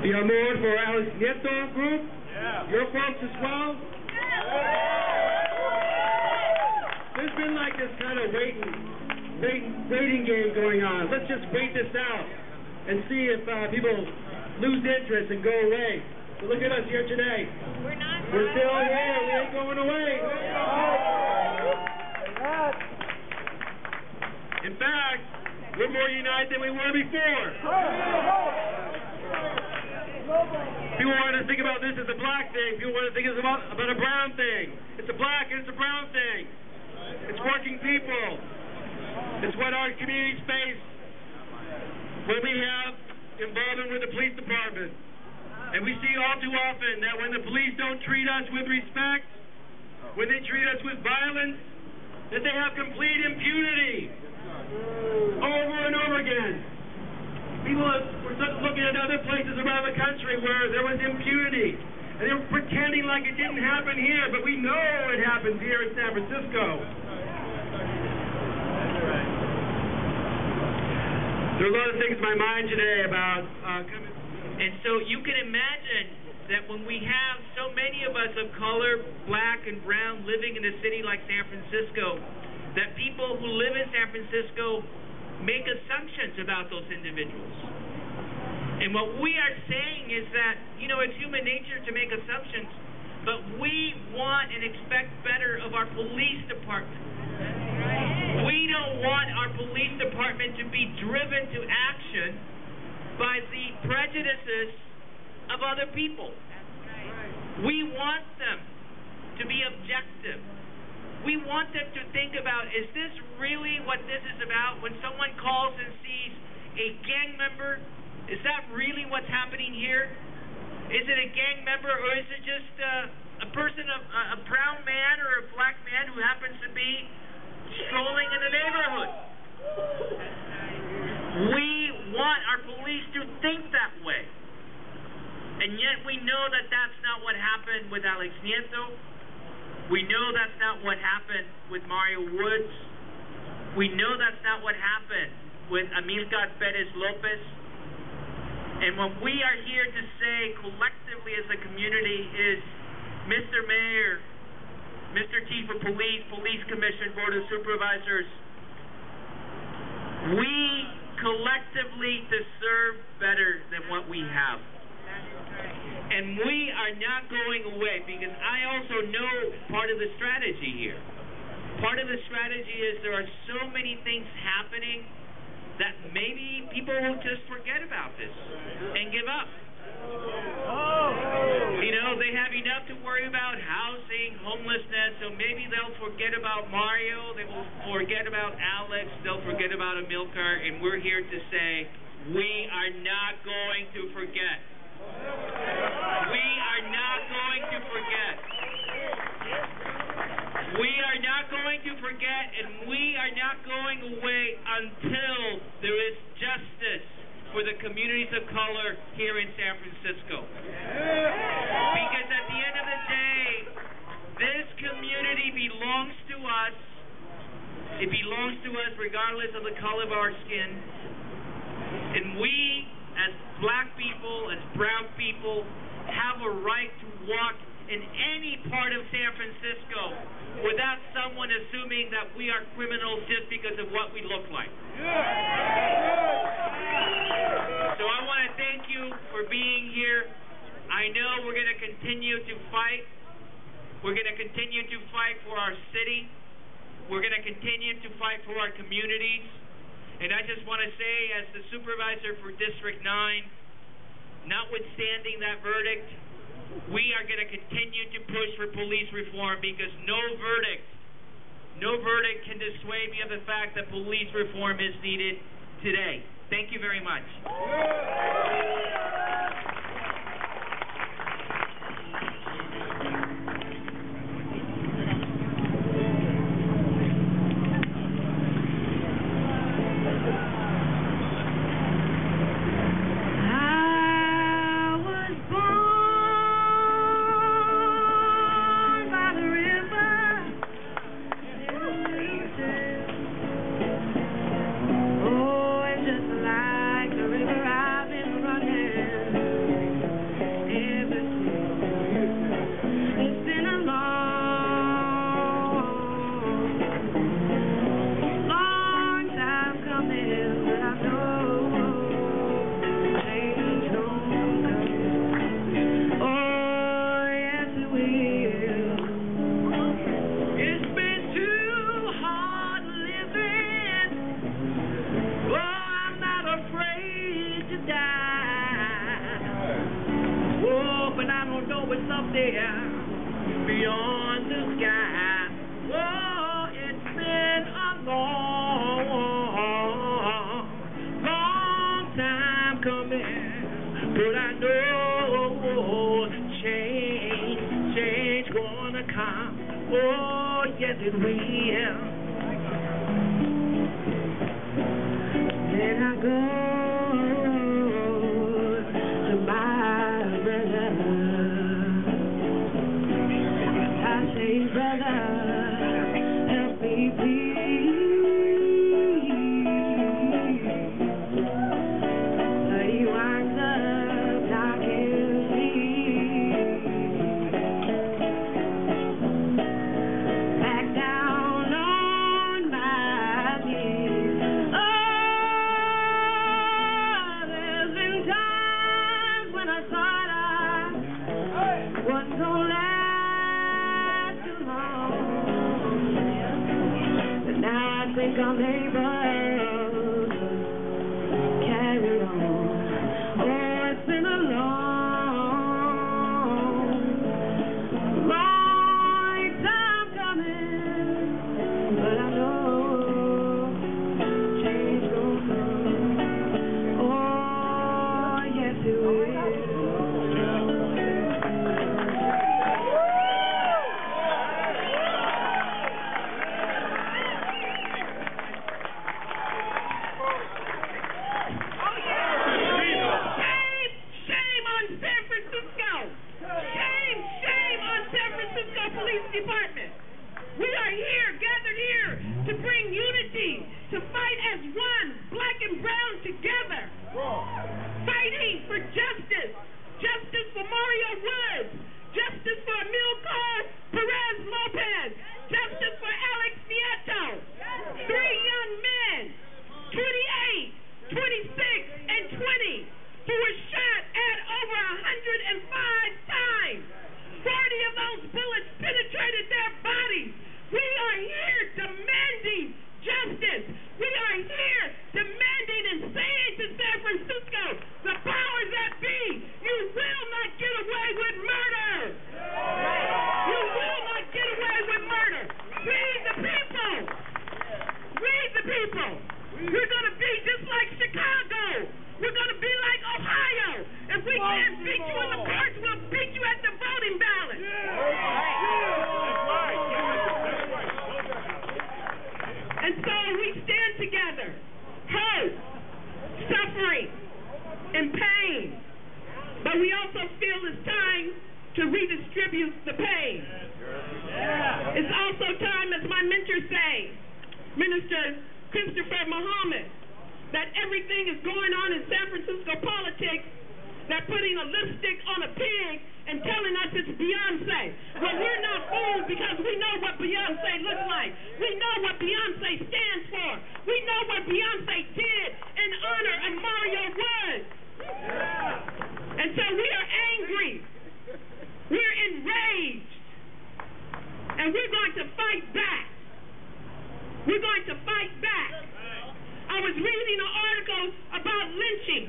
The amor for Alex Nieto group? Yeah. Your folks as well? There's been like this kind of waiting game going on. Let's just wait this out and see if people lose interest and go away. So look at us here today. We're still here. We ain't going away. In fact, we're more united than we were before. People want to think about this as a black thing. People want to think it's about a brown thing. It's a black and it's a brown thing. It's working people. It's what our communities face when we have involvement with the police department. And we see all too often that when the police don't treat us with respect, when they treat us with violence, that they have complete impunity over and over again. People were looking at other places around the country where there was impunity, and they were pretending like it didn't happen here, but we know it happens here in San Francisco. There are a lot of things in my mind today about and so you can imagine that when we have so many of us of color, black and brown, living in a city like San Francisco, that people who live in San Francisco make assumptions about those individuals. And what we are saying is that, you know, it's human nature to make assumptions, but we want and expect better of our police department. We don't want our police department to be driven to action by the prejudices of other people. We want them to be objective. We want them to think about, is this really what this is about? When someone calls and sees a gang member, is that really what's happening here? Is it a gang member, or is it just a person, a brown man or a black man who happens to be strolling in the neighborhood? We want our police to think that way. And yet we know that that's not what happened with Alex Nieto. We know that's not what happened with Mario Woods. We know that's not what happened with Perez-Lopez. And what we are here to say collectively as a community is, Mr. Mayor, Mr. Chief of Police, Police Commission, Board of Supervisors, we collectively deserve better than what we have. And we are not going away, because I also know part of the strategy here. Part of the strategy is there are so many things happening that maybe people will just forget about this and give up. You know, they have enough to worry about housing, homelessness, so maybe they'll forget about Mario, they will forget about Alex, they'll forget about Amilcar, and we're here to say, we are not going to forget. We are not going to forget. We are not going to forget, and we are not going away until there is justice for the communities of color here in San Francisco. Because at the end of the day, this community belongs to us. It belongs to us regardless of the color of our skin. And we, as black people, as brown people, have a right to walk in any part of San Francisco without someone assuming that we are criminals just because of what we look like. So I want to thank you for being here. I know we're going to continue to fight. We're going to continue to fight for our city. We're going to continue to fight for our communities. And I just want to say, as the supervisor for District 9, notwithstanding that verdict, we are going to continue to push for police reform, because no verdict can dissuade me of the fact that police reform is needed today. Thank you very much. Oh, and just like the river I've been what's up there beyond the sky. Oh, it's been a long time coming, but I know change gonna come. Oh, yes it will. Then I go to my brother. I say, brother, help me please. But he winds up knocking me back down on my knees. Oh, there's been times when I thought I wasn't gonna last too long, but now I think I'm able to carry on. Oh, it's been a long time coming, but I know change gonna come. Oh, yes it will. Shame on San Francisco. Shame on San Francisco Police Department. We are here, gathered here, to bring unity, to fight as one, black and brown together. Fighting for justice. Justice for Mario Woods. Justice for Amilcar Perez-Lopez. Justice for Alex Nieto. 3 young men, 28, 26, and 20, who were shot at over 105 times. 40 of those bullets penetrated their bodies. We are here demanding justice. We are here demanding and saying to San Francisco, the powers that be, you will not get away with murder. You will not get away with murder. We the people. We the people. We're going to be just like Chicago. We're going to be like Ohio. If we can't beat you in the courts, we'll beat you at the voting ballot. And so we stand together, hurt, suffering, and pain. But we also feel it's time to redistribute the pain. It's also time, as my mentors say, Minister Christopher Muhammad, that everything is going on in San Francisco politics, that putting a lipstick on a pig and telling us it's Beyonce. Well, we're not fooled because we know what Beyonce looks like. We know what Beyonce stands for. We know what Beyonce did in honor of Mario Woods. And so we are angry. We're enraged. And we're going to fight back. We're going to fight back. I was reading an article about lynching.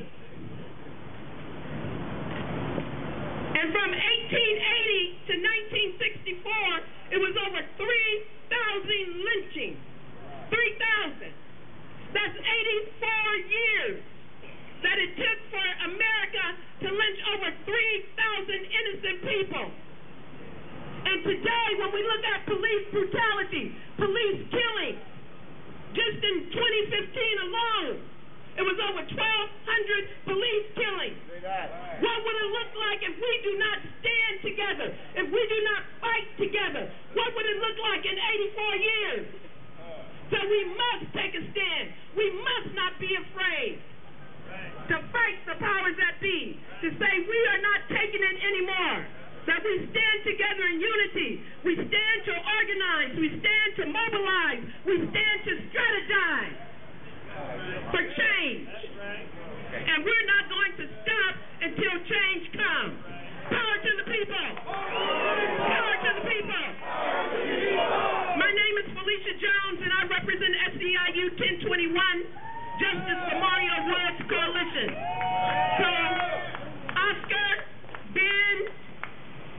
And from 1880 to 1964, it was over 3,000 lynchings. 3,000. That's 84 years that it took for America to lynch over 3,000 innocent people. And today, when we look at police brutality, police killing, just in 2015 alone, it was over 1,200 police killings. What would it look like if we do not stand together, if we do not fight together? What would it look like in 84 years? So we must take a stand. We must not be afraid to fight the powers that be, to say we are not taking it anymore, that we stand together in unity, we stand to organize, we stand to mobilize, we stand to strategize for change. And we're not going to stop until change comes. Power to the people. Power to the people. My name is Felicia Jones, and I represent SEIU 1021, Justice for Mario Woods Coalition. So, Oscar, Ben,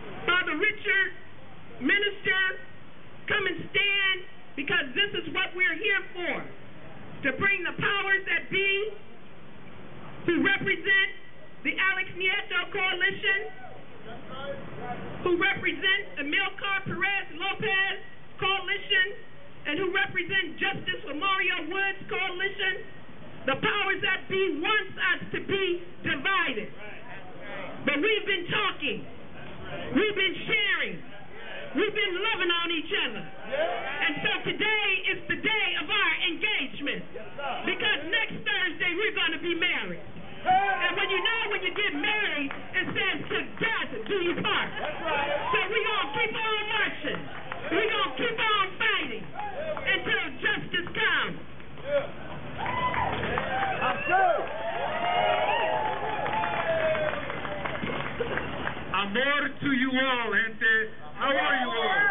bring the powers that be who represent the Alex Nieto coalition, who represent the Amilcar Perez-Lopez coalition, and who represent Justice for Mario Woods coalition. The powers that be wants us to be divided. But we've been talking. We've been sharing. We've been loving on each other. And so today is the day of our engagement. Because next Thursday we're going to be married. And when you get married, it says to death do you part. So we're going to keep on marching. We're going to keep on fighting until justice comes. Amor to you all, gente. How are you all?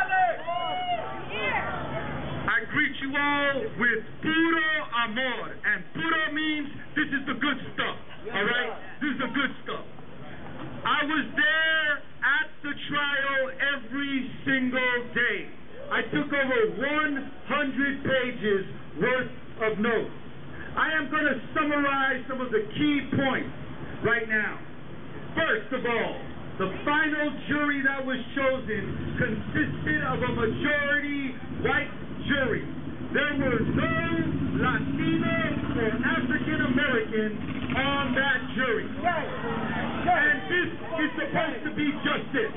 I greet you all with puro amor. And puro means this is the good stuff. All right? This is the good stuff. I was there at the trial every single day. I took over 100 pages worth of notes. I am going to summarize some of the key points right now. First of all, the final jury that was chosen consisted of a majority white jury. There were no Latino or African Americans on that jury. And this is supposed to be justice.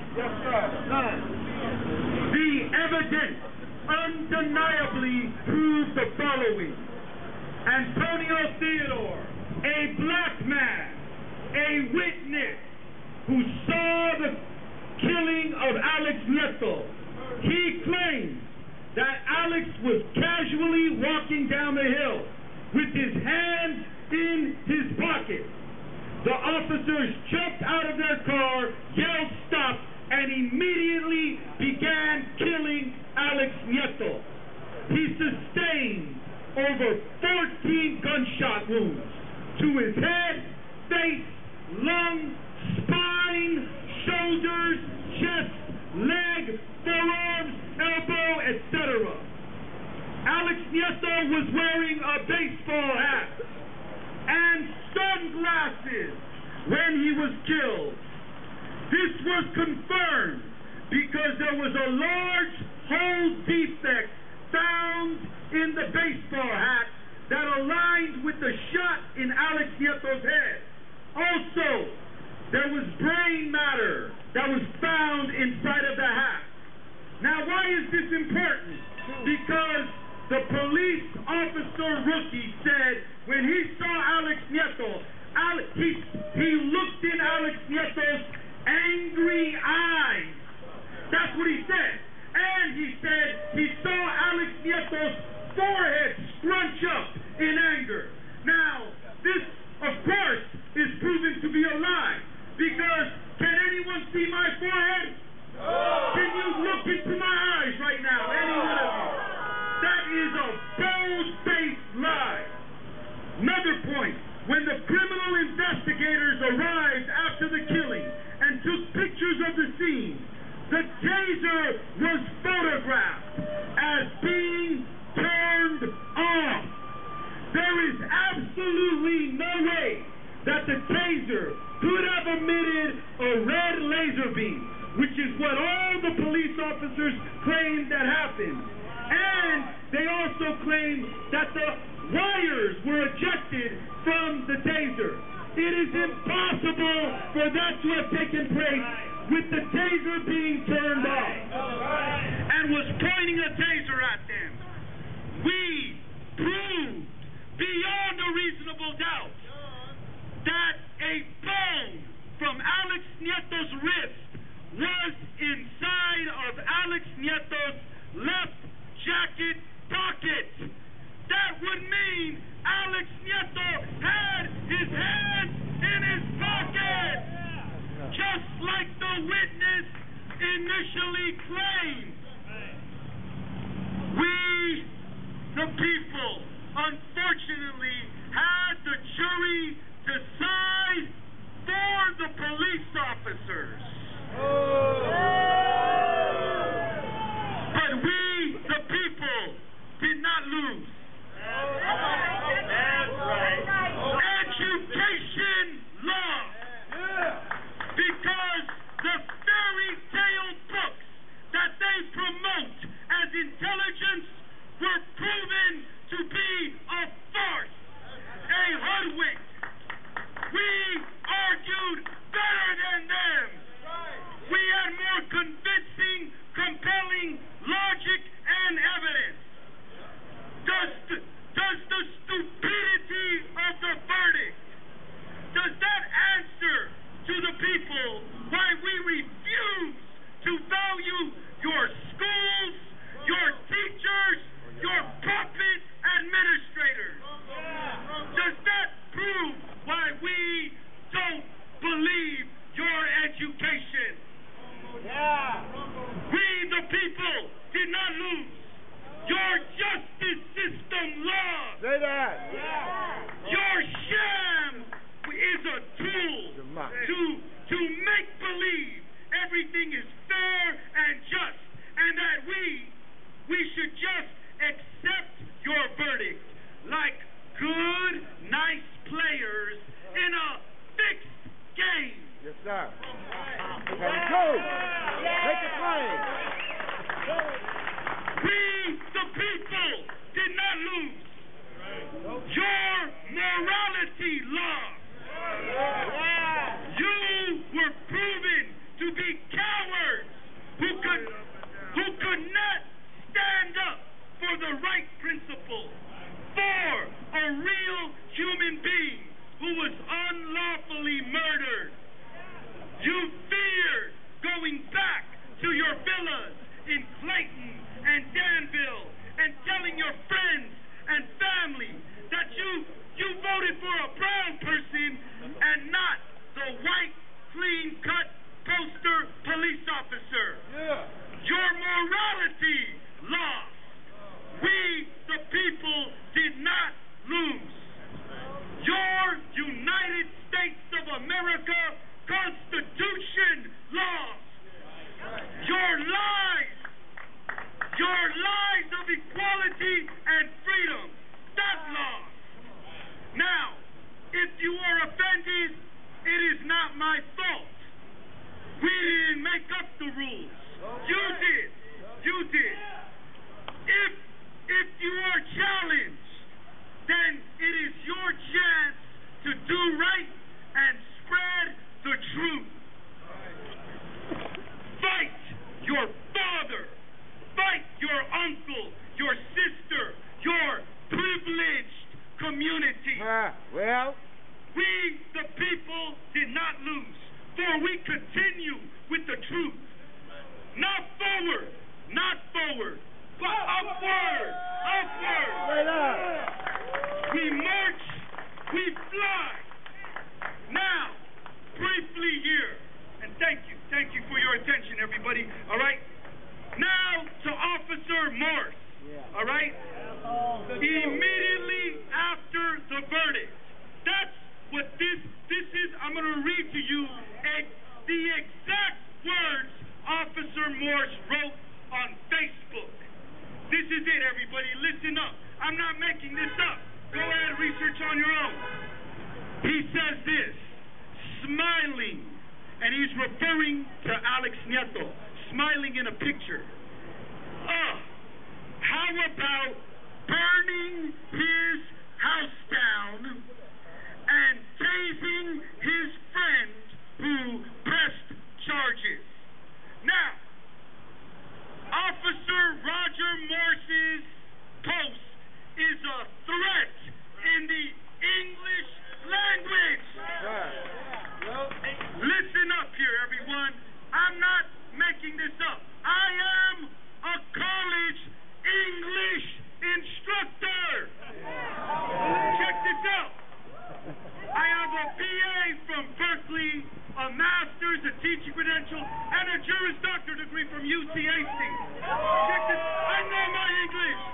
The evidence undeniably proved the following. Antonio Theodore, a black man, a witness who saw the killing of Alex Nieto, he claimed that Alex was casually walking down the hill with his hands in his pocket. The officers jumped out of their car, yelled stop, and immediately began killing Alex Nieto. He sustained over 14 gunshot wounds to his head, face, lung, spine, shoulders, chest, leg, forearms, elbow, etc. Alex Nieto was wearing a baseball hat and sunglasses when he was killed. This was confirmed because there was a large hole defect found in the baseball hat that aligned with the shot in Alex Nieto's head. Also, there was brain matter that was found inside of the hat. Now, why is this important? Because the police officer rookie said when he saw Alex Nieto, he looked in Alex Nieto's angry eyes. That's what he said. And he said he saw Alex Nieto's forehead scrunch up in anger. Now, this, of course, is proven to be a lie. Because can anyone see my forehead? Can you look into my eyes right now? Any one of you? That is a bold-faced lie. Another point. When the criminal investigators arrived after the killing and took pictures of the scene, the taser was photographed as being turned off. There is absolutely no way that the taser could have emitted a red laser beam, which is what all the police officers claimed that happened. And they also claimed that the wires were ejected from the taser. It is impossible for that to have taken place with the taser being turned off and was pointing a taser at them. We proved beyond a reasonable doubt that a bone from Alex Nieto's wrist was inside of Alex Nieto's left jacket pocket. That would mean Alex Nieto had his hands in his pocket, just like the witness initially claimed. We, the people, unfortunately had the jury decide for the police officers. But we, the people, did not lose. sir. Okay, go. Take the claim. We, the people, did not lose. Your morality lost. You were proven to be cowards who could not stand up for the right principle, for a real human being who was unlawfully murdered. You feared going back to your villas in Clayton and Danville and telling your friends and family that you voted for a brown person and not the white, clean-cut poster police officer. Yeah. Your morality lost. We, the people, did not lose. Your United States of America Constitution lost. Your lies of equality and freedom, that lost. Now, if you are offended, it is not my fault. We didn't make up the rules. You did. You did. If you are challenged, then it is your chance to do right and spread the truth. Fight your father. Fight your uncle, your sister, your privileged community. Well, we, the people, did not lose, for we continue with the truth. Not forward, but upward. straight up. We march, we fly. Now, briefly here, and thank you for your attention, everybody, all right? Now to Officer Morse, all right? Immediately after the verdict. That's what this is. I'm going to read to you the exact words Officer Morse wrote on Facebook. This is it, everybody. Listen up. I'm not making this up. Go ahead and research on your own. He says this, smiling, and he's referring to Alex Nieto, smiling in a picture. How about burning his house down and tasing his friend who pressed charges? Now, Officer Roger Morse's post is a threat in the English language. Listen up here, everyone. I'm not making this up. I am a college English instructor. Check this out. I have a BA from Berkeley, a master's, a teaching credential, and a Juris Doctor degree from UCAC. Check this. I know my English.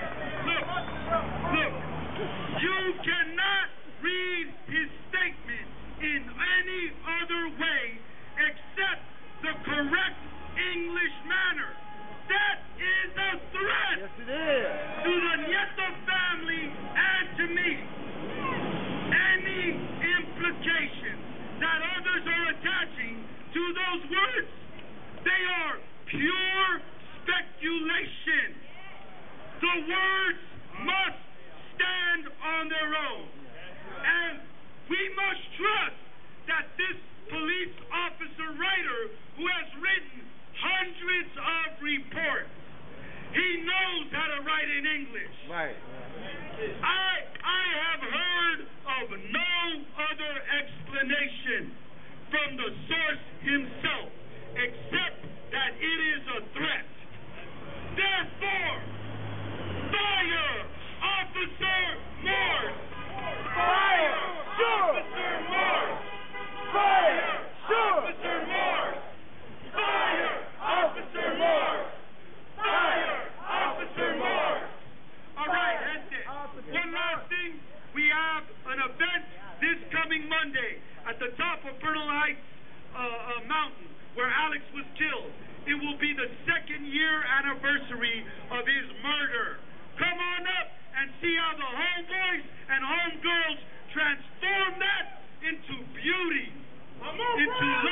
Look. You cannot read his statement in any other way except the correct English manner. That is a threat. Yes, it is. To the Nieto family and to me. Any implications that others are attaching to those words, they are pure speculation. The words must stand on their own. And we must trust that this police officer writer who has written hundreds of reports, he knows how to write in English. Right. I have heard of no other explanation from the source himself except that it is a threat. Therefore, fire Officer Morse! Fire Officer Morse! Fire Officer Morse! Fire Officer Morse! Fire Officer Morse! All right, that's it. One last thing. We have an event this coming Monday at the top of Bernal Heights Mountain where Alex was killed. It will be the 2nd year anniversary of his murder. Come on up and see how the homeboys and homegirls transform that into beauty, into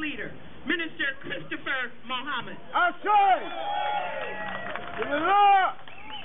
leader, Minister Christopher Mohammed. Ashe! Give it up!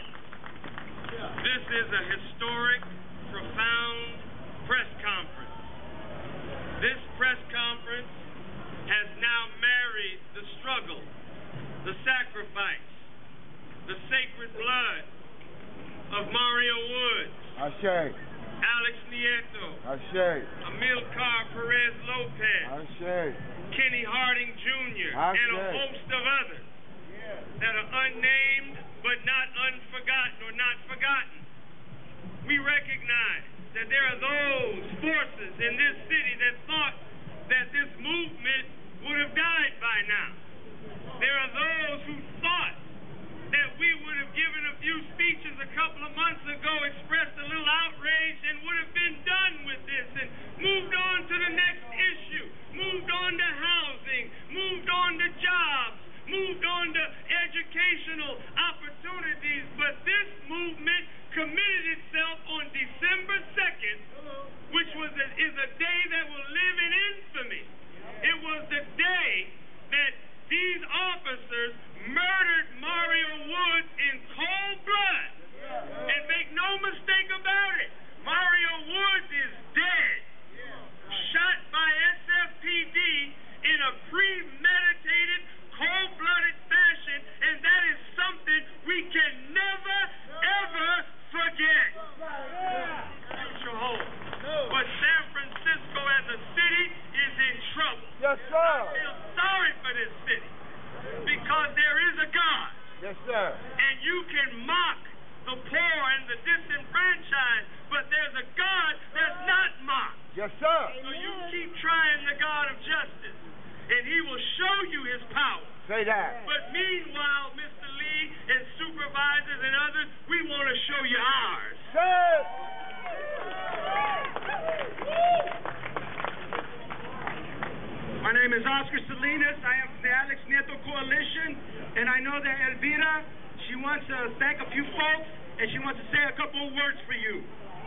This is a historic, profound press conference. This press conference has now married the struggle, the sacrifice, the sacred blood of Mario Woods, Ashe! Alex Nieto, Ashe! Amilcar Perez-Lopez, Ashe! Kenny Harding Jr., Ashe. and a host of others that are unnamed but not unforgotten or not forgotten. We recognize that there are those forces in this city that thought that this movement would have died by now. There are those who thought that we would have given a few speeches a couple of months ago, expressed a little outrage, and would have been done with this and moved on to the next issue, moved on to housing, moved on to jobs, moved on to educational opportunities. But this movement committed itself on December 2nd, which is a day that will live in infamy. It was the day that these officers murdered Mario Woods in cold blood. And make no mistake about it, Mario Woods is dead. Shot by SFPD in a premeditated, cold-blooded fashion, and that is something we can never, ever forget. Future hope. But San Francisco as a city is in trouble. Yes, sir. I feel sorry for this city because there is a God. Yes, sir. And you can mock the poor and the disenfranchised, but there's a God that's not mocked. Yes, sir. So you keep trying the God of justice, and he will show you his power. Say that. But meanwhile, Mr. Lee and supervisors and others, we want to show you ours. Say it. My name is Oscar Salinas. I am from the Alex Nieto Coalition, and I know that Elvira, she wants to thank a few folks, and she wants to say a couple of words for you.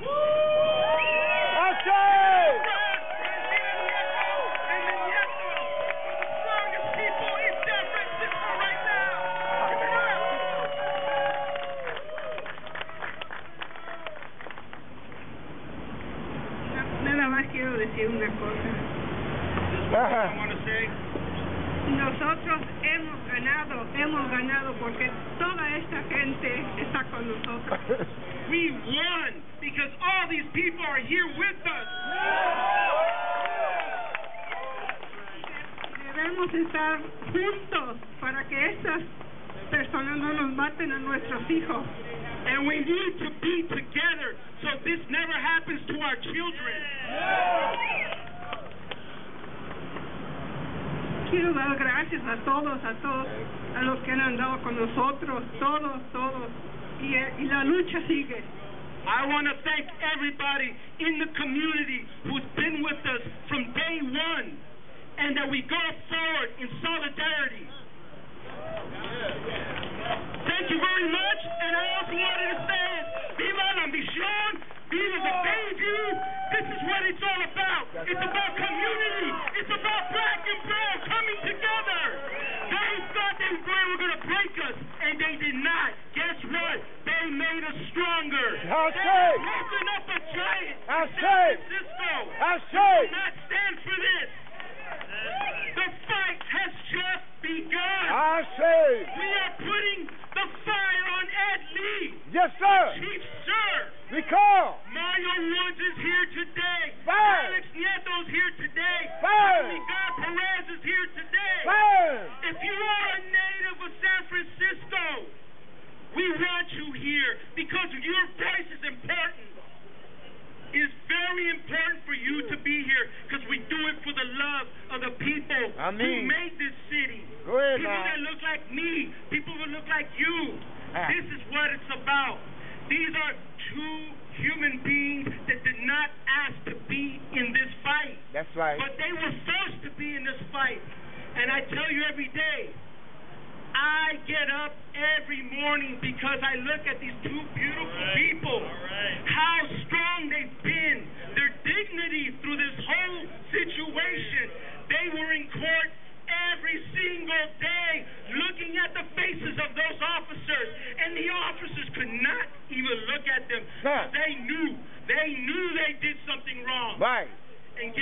Nada más quiero decir una cosa. I want to say. Nosotros hemos ganado porque toda esta gente está con nosotros. We won because all these people are here with us. Debemos estar juntos para que estas personas no nos maten a nuestros hijos. And we need to be together so this never happens to our children. Quiero dar gracias a todos, a los que han andado con nosotros, todos. Y la lucha sigue. I want to thank everybody in the community who's been with us from day one, and that we go forward in solidarity. Thank you very much, and I also wanted to say, Viva la Ambición, Viva the Bayview. This is what it's all about. It's about community. It's about black and brown coming together. They thought they were going to break us, and they did not. Guess what? They made us stronger. They broken up a giant in San Francisco. We will not stand for this. The fight has just begun. We are putting the fire on Ed Lee. Yes, sir. Chief, sir. Recall. Mario Woods is here today. Fire. Alex Nieto's here today. Fire. Amilcar Perez is here today. Fire. If you are a native of San Francisco, we want you here because your voice is important. It is very important for you to be here because we do it for the love of the people who made this city. Go ahead, people that look like me, people who look like you. This is what it's about. These are two human beings that did not ask to be in this fight. That's right. But they were forced to be in this fight. And I tell you every day, I get up every morning because I look at these two beautiful people, how strong they've been, their dignity through this whole situation. They were in court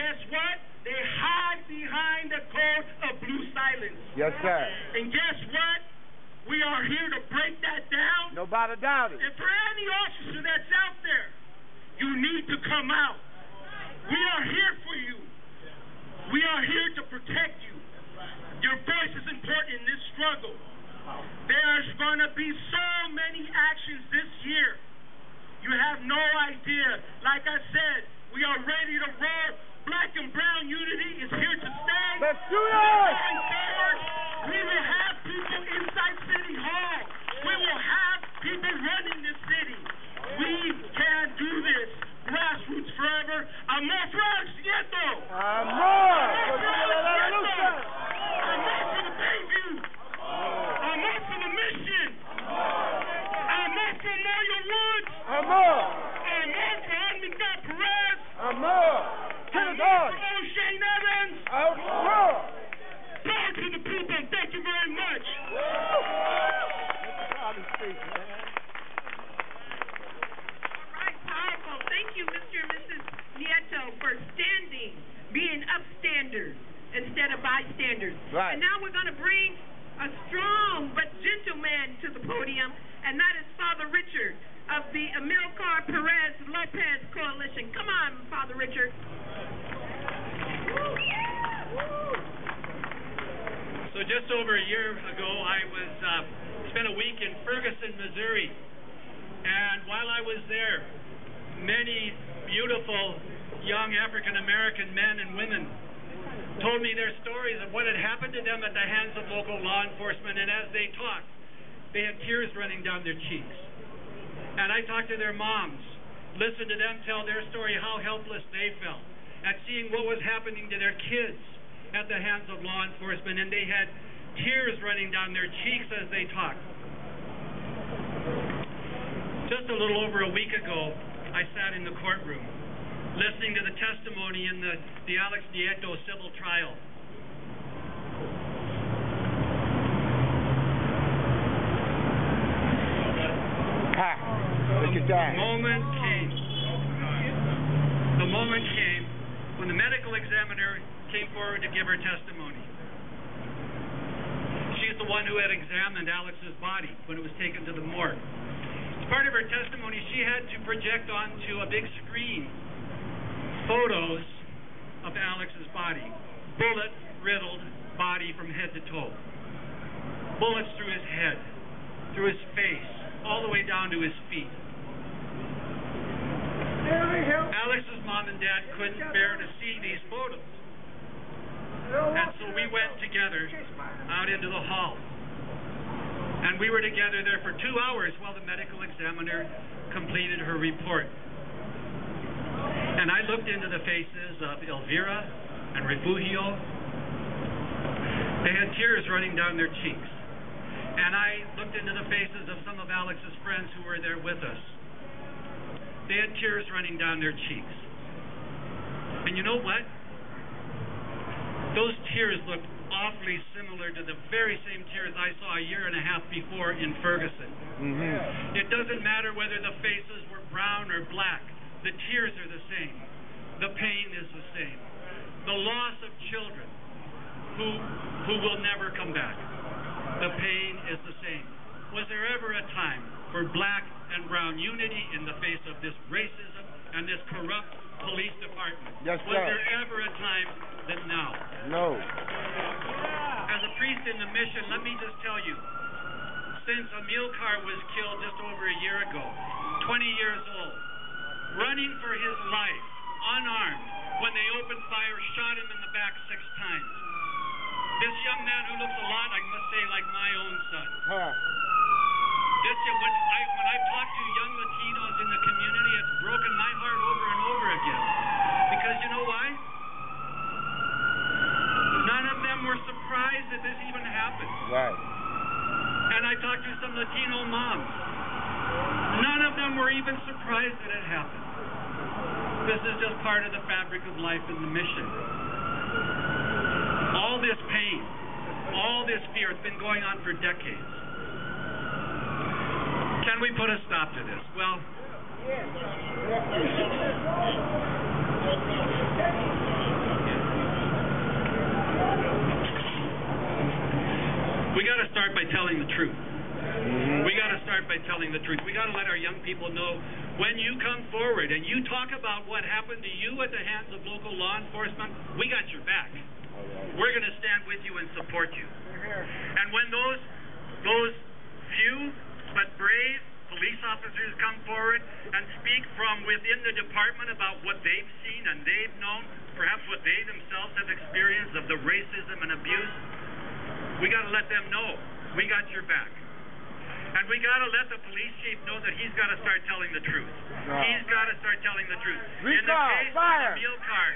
guess what? They hide behind the code of blue silence. Yes, sir. And guess what? We are here to break that down. Nobody doubt it. And for any officer that's out there, you need to come out. We are here for you. We are here to protect you. Your voice is important in this struggle. There's going to be so many actions this year. You have no idea. Like I said, we are ready to roll. Black and brown unity is here to stay. Let's do it! Going forward, we will have people inside City Hall. We will have people running this city. We can do this. Grassroots forever. Amor for Alex Nieto. Amor for the revolution. Amor for the Bayview. Amor for the mission. Amor for Mario Woods. Amor. Amor for Miguel Perez. Amor. To the God. Amor for Shane Evans. Amor. Power to the people. Thank you very much. Thank you, Mr. and Mrs. Nieto, for standing, being upstanders instead of bystanders. Right. And now we're going to bring a strong but gentle man to the podium, and that is Father Richard of the Amilcar Perez-Lopez Coalition. Come on, Father Richard. So just over a year ago, I spent a week in Ferguson, Missouri, and while I was there, many beautiful young African-American men and women told me their stories of what had happened to them at the hands of local law enforcement, and as they talked, they had tears running down their cheeks. And I talked to their moms, listened to them tell their story, how helpless they felt at seeing what was happening to their kids at the hands of law enforcement, and they had tears running down their cheeks as they talked. Just a little over a week ago, I sat in the courtroom, listening to the testimony in the Alex Nieto civil trial. Look at that. The moment came when the medical examiner came forward to give her testimony. She's the one who had examined Alex's body when it was taken to the morgue. Part of her testimony, she had to project onto a big screen photos of Alex's body, bullet-riddled body from head to toe, bullets through his head, through his face, all the way down to his feet. Alex's mom and dad couldn't bear to see these photos, and so we went together out into the hall. And we were together there for 2 hours while the medical examiner completed her report. And I looked into the faces of Elvira and Refugio. They had tears running down their cheeks. And I looked into the faces of some of Alex's friends who were there with us. They had tears running down their cheeks. And you know what? Those tears looked awfully similar to the very same tears I saw a year and a half before in Ferguson. Mm-hmm. It doesn't matter whether the faces were brown or black. The tears are the same. The pain is the same. The loss of children who will never come back. The pain is the same. Was there ever a time for black and brown unity in the face of this racism and this corrupt police department? Yes, sir. Was there ever a time than now? No. As a priest in the mission, let me just tell you, since Amilcar was killed just over a year ago, 20 years old, running for his life, unarmed, when they opened fire, shot him in the back 6 times. This young man who looks a lot, I must say, like my own son. When I talk to young Latinos in the community, it's broken my heart over and over again. Because you know why? None of them were surprised that this even happened. Right. And I talked to some Latino moms. None of them were even surprised that it happened. This is just part of the fabric of life in the mission. All this pain, all this fear, it's been going on for decades. Can we put a stop to this? Well, start by telling the truth. We got to start by telling the truth. We got to let our young people know when you come forward and you talk about what happened to you at the hands of local law enforcement, we got your back. We're going to stand with you and support you. And when those few but brave police officers come forward and speak from within the department about what they've seen and they've known, perhaps what they themselves have experienced of the racism and abuse, we got to let them know we got your back. And we got to let the police chief know that he's got to start telling the truth. He's got to start telling the truth. In the case of the meal card,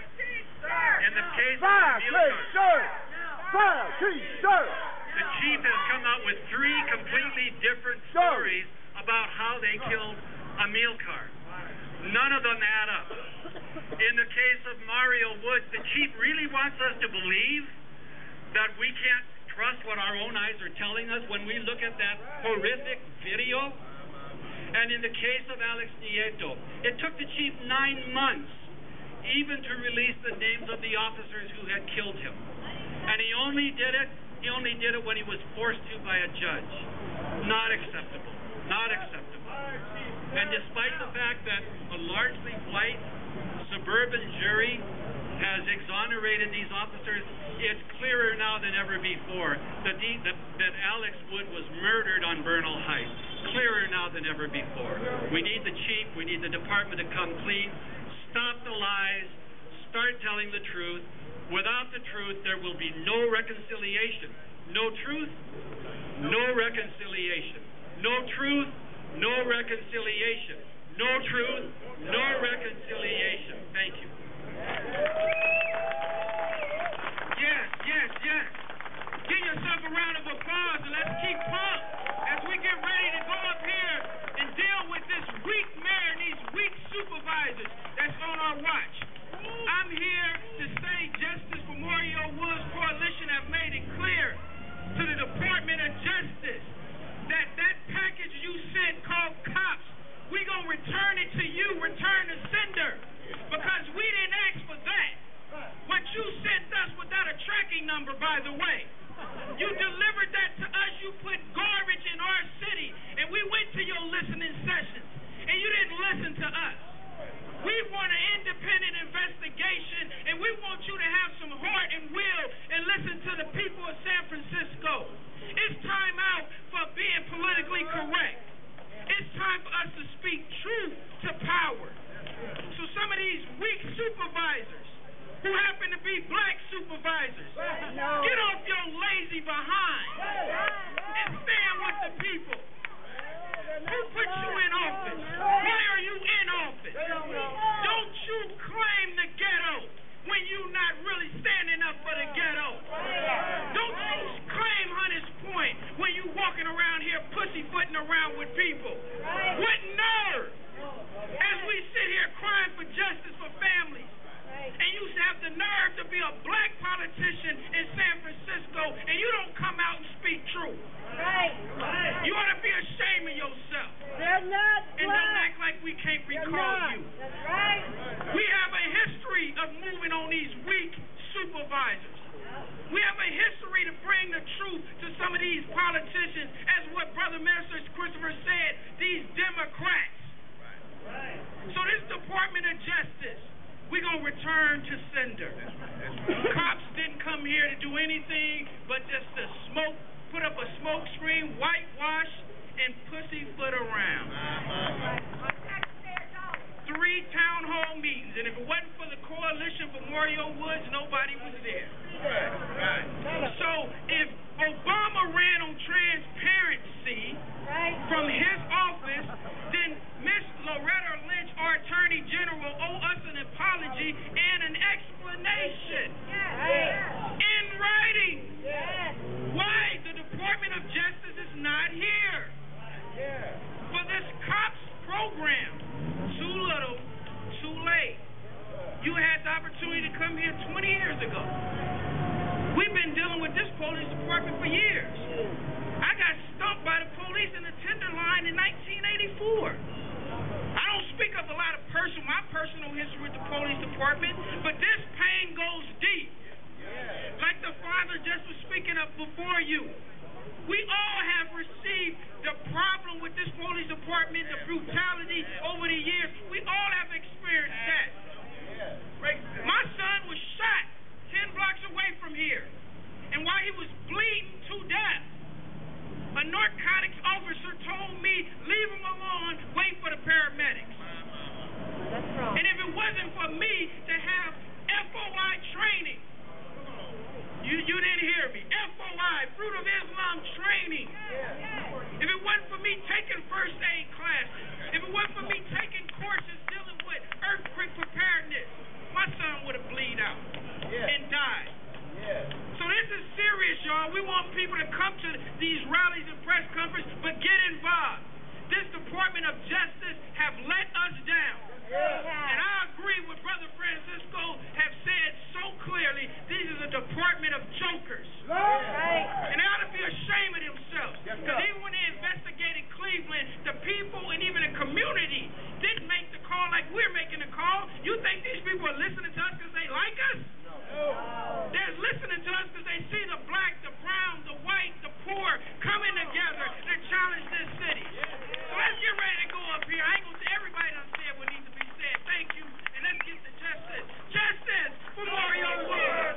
the chief has come out with 3 completely different stories about how they killed a meal card. None of them add up. In the case of Mario Woods, the chief really wants us to believe that we can't trust what our own eyes are telling us when we look at that horrific video. And in the case of Alex Nieto, it took the chief 9 months even to release the names of the officers who had killed him. And he only did it when he was forced to by a judge. Not acceptable. Not acceptable. And despite the fact that a largely white suburban jury has exonerated these officers, it's clearer now than ever before that Alex Wood was murdered on Bernal Heights. Clearer now than ever before. We need the chief, we need the department to come clean, stop the lies, start telling the truth. Without the truth, there will be no reconciliation. No truth, no reconciliation. No truth, no reconciliation. No truth, no reconciliation. Thank you. Yes. Give yourself a round of applause and let's keep pumped as we get ready to go up here and deal with this weak mayor and these weak supervisors that's on our watch. I'm here to say Justice for Mario Woods Coalition have made it clear to the Department of Justice that that package you sent called COPS, we gonna return it to you, return the sender, because we didn't ask for that. What you sent us without a tracking number, by the way. You delivered that to us, you put garbage in our city, and we went to your listening sessions, and you didn't listen to us. We want an independent investigation, and we want you to have some heart and will and listen to the people of San Francisco. It's time out for being politically correct. It's time for us to speak truth to power. So some of these weak supervisors who happen to be black supervisors, get off your lazy behind and stand with the people. Who put you in office? Why are you in office? Don't you claim the ghetto when you're not really standing up for the ghetto. Don't you claim Hunters Point when you walking around here pussyfooting around with people. What nerve! As we sit here crying for justice for families, and you have the nerve to be a black politician in San Francisco, and you don't come out and speak truth. You ought to be ashamed of yourself. They're not and don't act like we can't recall you. That's right. We have a history of moving on these weak supervisors. We have a history to bring the truth to some of these politicians, as what Brother Minister Christopher said, these Democrats. So this Department of Justice, we're going to return to sender. Cops didn't come here to do anything but just to smoke, put up a smoke screen, whitewash, and pussyfoot around. 3 town hall meetings, and if it wasn't for the Coalition for Mario Woods, nobody was there. So if Obama ran on transparency from his office, then Miss Loretta Lynch, our Attorney General, owe us an apology and an explanation in writing why the Department of Justice is not here for this COPS program. Too little, too late. You had the opportunity to come here 20 years ago. We've been dealing with this police department for years. I got stumped by the police in the Tenderloin in 1984. I don't speak of a lot of my personal history with the police department, but this pain goes deep. Like the father just was speaking of before you. We all have received the problem with this police department, the brutality over the years. We all have experienced that. My son was shot 10 blocks away from here. And while he was bleeding to death, a narcotics officer told me, leave him alone, wait for the paramedics. That's wrong. And if it wasn't for me to have FOI training, you didn't hear me, FOI, Fruit of Islam training. If it wasn't for me taking first aid classes, if it wasn't for me taking courses dealing with earthquake preparedness, my son would have bleed out and died. So this is serious, y'all. We want people to come to these rallies and press conferences, but get involved. This Department of Justice have let us down. And I agree with Brother Francisco have said so clearly, this is a department of jokers. And they ought to be ashamed of themselves. Because even when they investigated Cleveland, the people and even the community didn't make the call like we're making the call. You think these people are listening to us because they like us? They're listening to us because they see the black, the brown, the white, the poor coming together to challenge this city. So let's get ready to go up here. I ain't going to say everybody done said what needs to be said. Thank you. And let's get to justice. Justice for Mario Wood.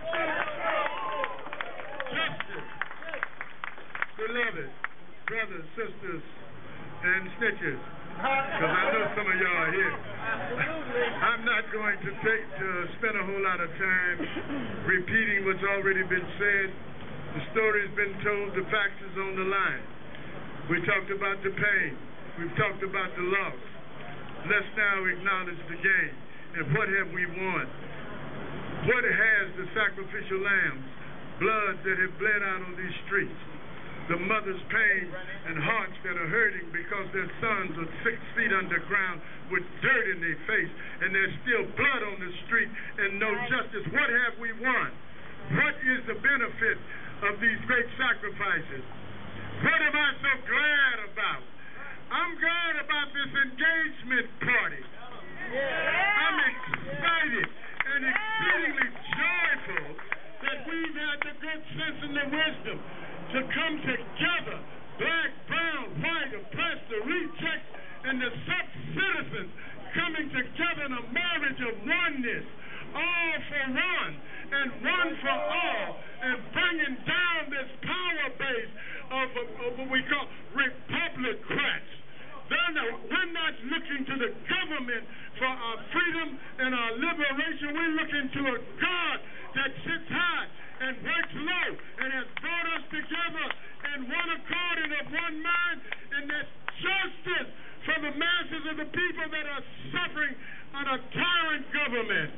Justice. Beloved brothers, sisters, and snitches. Because I know some of y'all are here. I'm not going to spend a whole lot of time repeating what's already been said. The story's been told, the facts is on the line. We talked about the pain. We've talked about the loss. Let's now acknowledge the gain. And what have we won? What has the sacrificial lambs, blood that have bled out on these streets, the mother's pain and hearts that are hurting because their sons are 6 feet underground with dirt in their face, and there's still blood on the street and no justice. What have we won? What is the benefit of these great sacrifices? What am I so glad about? I'm glad about this engagement party. I'm excited and exceedingly joyful that we've had the good sense and the wisdom to come together, black, brown, white, oppressed, the rejects, and the sub-citizens coming together in a marriage of oneness, all for one and one for all, and bringing down this power base of what we call republicrats. We're not looking to the government for our freedom and our liberation. We're looking to a God that sits high and works low and has brought us together in one accord and of one mind, and that's justice for the masses of the people that are suffering on a tyrant government.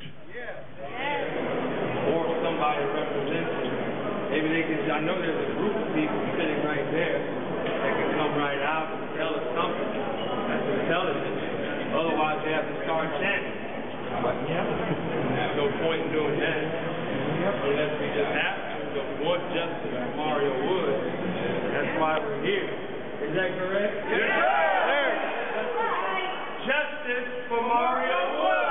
Or somebody representing. Maybe they can, I know there's a group of people sitting right there that can come right out and tell us something that's intelligent. Otherwise, they have to start chanting. There's no point in doing that. Unless we just absolutely want justice for Mario Wood. That's why we're here. Is that correct? Yes, sir. Justice for Mario Wood.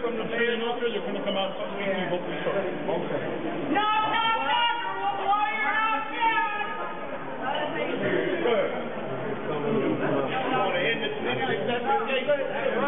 from the training officer, you're going to come out and you vote for yourself. Okay. No, lawyer, not yet. Good. I want to end this investigation.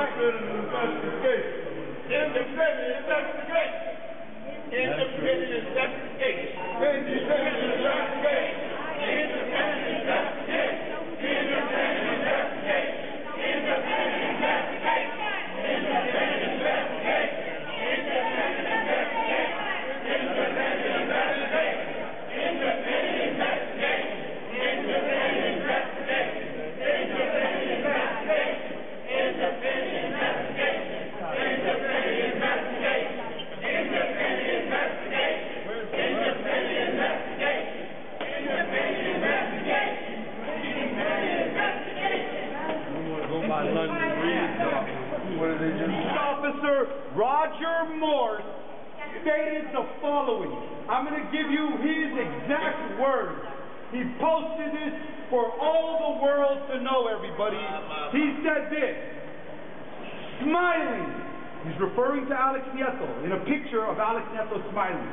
Independent investigation. Independent investigation. Independent investigation. Independent investigation. Independent investigation. Independent investigation. Independent investigation. Independent investigation. Independent investigation. Independent investigation. Independent investigation. Independent investigation. Independent investigation. Independent investigation. Independent investigation. Independent investigation. Independent investigation. Independent investigation. You want to go by London Breeze? What did they do? Officer Roger Morse stated the following. I'm going to give you his exact words. He posted this for all the world to know, everybody. He said this, smiling. He's referring to Alex Nieto in a picture of Alex Nieto smiling.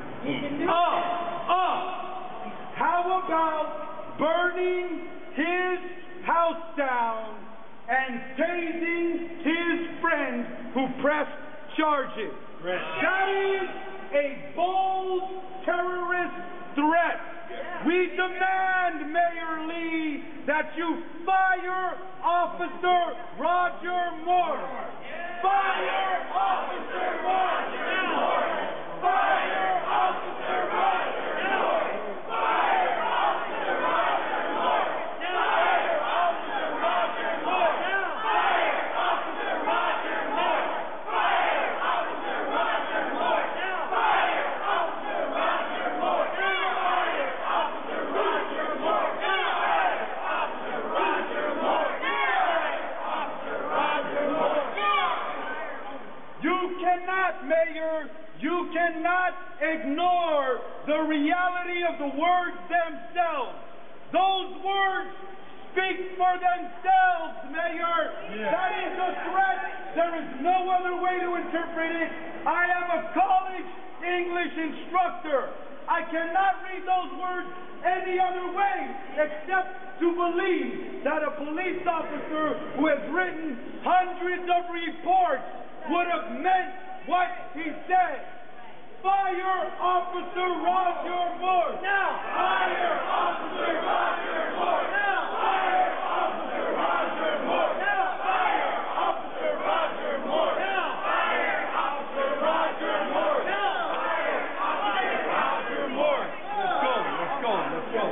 How about burning his house down and tasing his friend who pressed charges? That is a bold terrorist threat. We demand, Mayor Lee, that you fire Officer Roger Morse. Fire Officer Roger Morse. Fire Officer Roger Morse. Fire Officer Roger Morse. Fire Officer Roger Morse. Fire Officer Roger Morse. Fire Officer Roger Morse. Fire Officer Roger Morse. Fire Officer Roger Morse. Fire Officer Roger Morse. Officer Roger Morse. You cannot, Mayor, you cannot ignore the reality of the words themselves. Those words speak for themselves, Mayor. That is a threat. There is no other way to interpret it. I am a college English instructor. I cannot read those words any other way except to believe that a police officer who has written hundreds of reports would have meant what he said. Fire Officer Roger Morse. Now. Fire Officer Roger Morse. Now. Fire Officer Roger Morse. Now. Fire Officer Roger Morse. Now. Fire Officer Roger Morse. Now. Fire Officer Roger Morse. Let's go.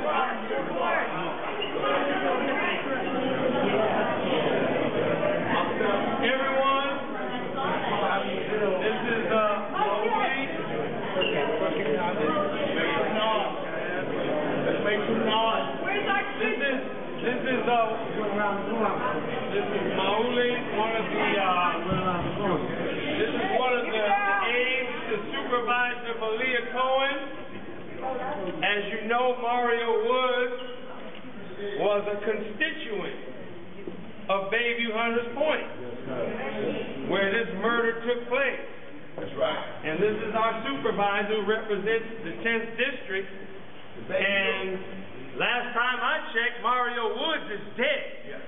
Everyone, this is Let's make some noise. This is Maule, one of the aides to Supervisor Malia Cohen. As you know, Mario Woods was a constituent of Bayview Hunters Point, where this murder took place. That's right. And this is our supervisor who represents the 10th District. And last time I checked, Mario Woods is dead.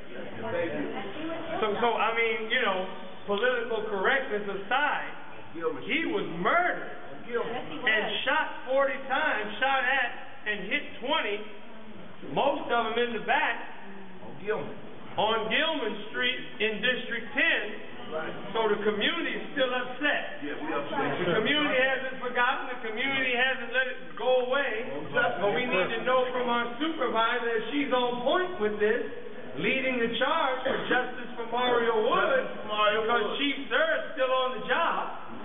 So I mean, you know, political correctness aside, he was murdered and shot 40 times, shot at and hit 20, most of them in the back, on Gilman Street in District 10. So the community is still upset. The community hasn't forgotten. The community hasn't let it go away. But we need to know from our supervisor that she's on point with this, leading the charge for justice for Mario Woods, because Chief Sir is still on the job.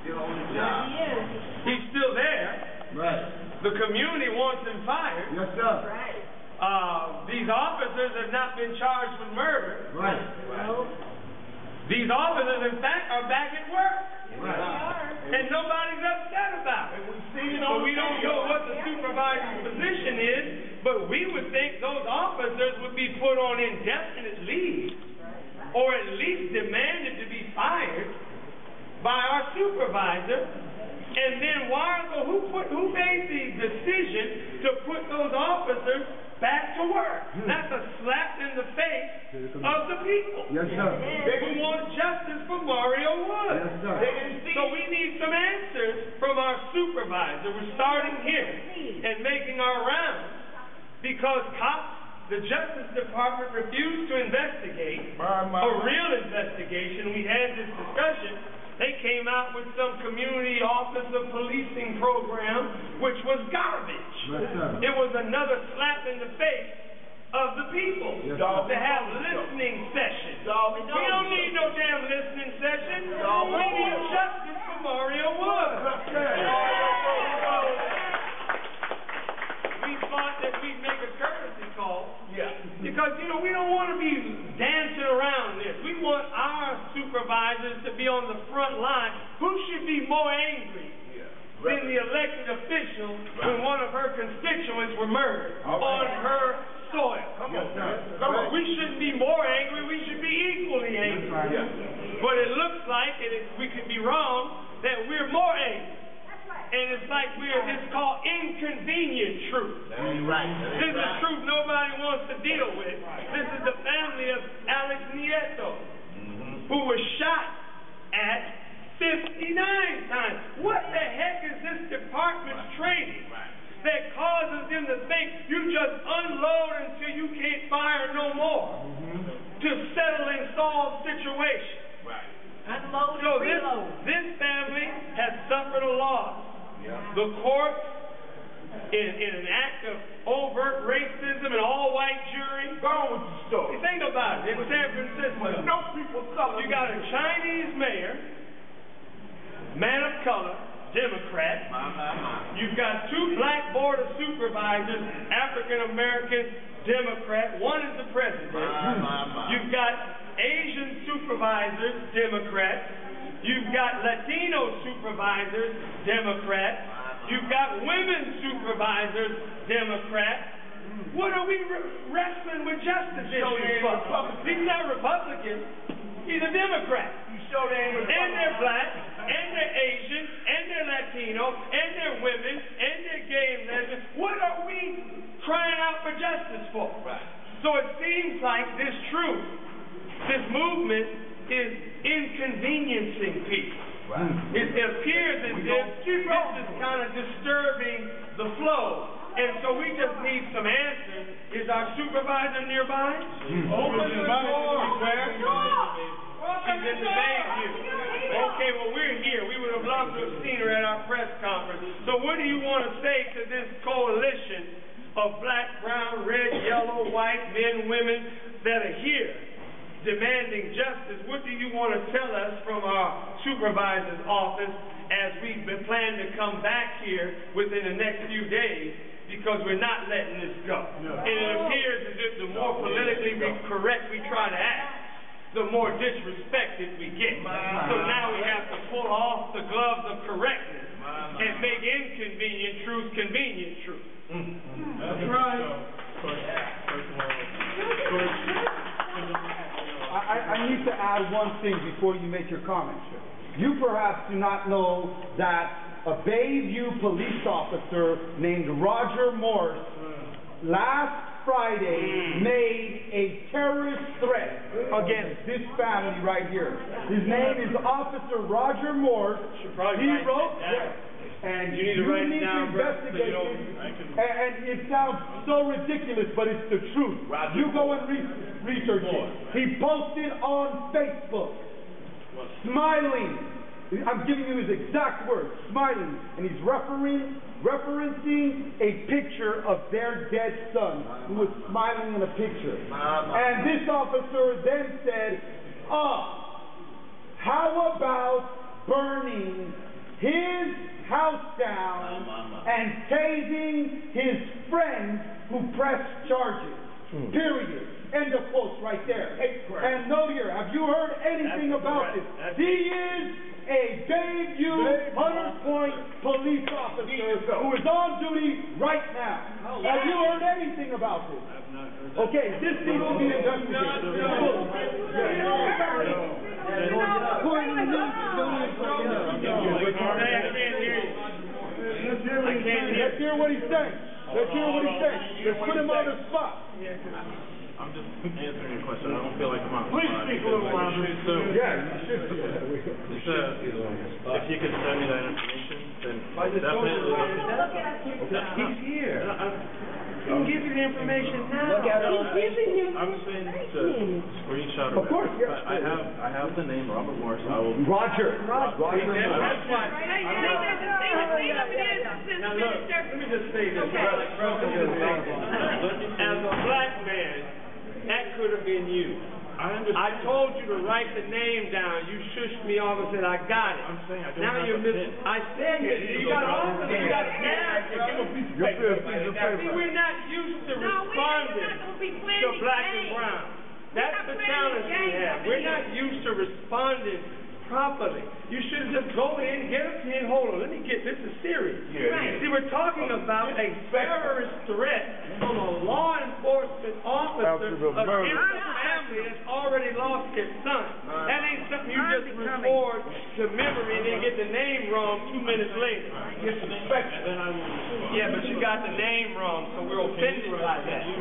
He's still there. The community wants him fired. Yes, sir. These officers have not been charged with murder. These officers, in fact, are back at work. And nobody's upset about it. So we don't know what the supervisor's position is, but we would think those officers would be put on indefinite leave, or at least demanded to be fired by our supervisor, and then who made the decision to put those officers back to work? That's a slap in the face of the people. Yes, sir. Who want justice for Mario Wood. Yes, sir. So we need some answers from our supervisor. We're starting here and making our rounds because the Justice Department refused to investigate a real investigation. We had this discussion. They came out with some community office of policing program, which was garbage. It was another slap in the face of the people to have listening sessions. We don't need no damn listening session. We need justice for Mario Wood. We thought that we'd make a courtesy call. Because, we don't want to be dancing around this. We want our supervisors to be on the front line. Who should be more angry than the elected official when one of her constituents were murdered on her soil? Come on. We shouldn't be more angry. We should be equally angry. But it looks like, and we could be wrong, that we're more angry. And it's like it's called inconvenient truth. This is truth nobody wants to deal with. This is the family of Alex Nieto, who was shot at 59 times. What the heck is this department's training that causes them to think you just unload until you can't fire no more to settle and solve situations? Unload So and reload. this family has suffered a loss. The court, in an act of overt racism and all-white jury. Go on with the story. Think about it. In San Francisco, No people color. you got a Chinese mayor, man of color, Democrat. You've got two black board of supervisors, African-American, Democrat. One is the president. You've got Asian supervisors, Democrat. You've got Latino supervisors, Democrat. You've got women supervisors, Democrat. What are we wrestling with justice issues for? He's not Republican. He's a Democrat. And they're black, and they're Asian, and they're Latino, and they're women, and they're gay and lesbian. What are we crying out for justice for? So it seems like this truth, this movement, is inconveniencing people. It appears as if this is kind of disturbing the flow. And so we just need some answers. Is our supervisor nearby? Open the door. She's in the Bayview. Okay, well, we're here. We would have loved to have seen her at our press conference. So what do you want to say to this coalition of black, brown, red, yellow, white men, women that are here demanding justice? What do you want to tell us from our supervisor's office as we plan to come back here within the next few days, because we're not letting this go? And it appears as if the more politically correct we try to act, the more disrespected we get. So now we have to pull off the gloves of correctness and make inconvenient truth convenient truth. That's right. I need to add one thing before you make your comment. You perhaps do not know that a Bayview police officer named Roger Morse last Friday made a terrorist threat against this family right here. His name is Officer Roger Morse. He wrote, and you need to investigate it. And it sounds so ridiculous, but it's the truth. You go and research it. He posted on Facebook, smiling. I'm giving you his exact words, smiling, and he's referencing a picture of their dead son who was smiling in a picture. And this officer then said, how about burning his house down and tasing his friends who pressed charges? Period. End of quotes right there. And no here, have you heard anything about this? He is a Bayview Hunters Point police officer who is on duty right now. Have you heard anything about this? Okay, this needs to be investigated. Yeah, you should see that. If you could send me that information, then definitely. He's here. He can give you the information now. I'm saying to screenshot of course, yeah. I have the name Robert Morris. I will. Roger. That's why. Now look, let me just say this. As a black man, that could have been you. I told you to write the name down. You shushed me off and said, I got it. I'm saying I don't now you're missing. I said it. You got off and you got mad. See, we're not used to responding to black and brown. That's the challenge we have. We're not used to responding properly. You should just go in, get a pen, hold on, let me get, this is serious. See, we're talking about a terrorist threat from a law enforcement officer against a family that's already lost their son. That ain't something you just record to memory and then get the name wrong 2 minutes later. Yeah, but you got the name wrong, so we're offended by that. And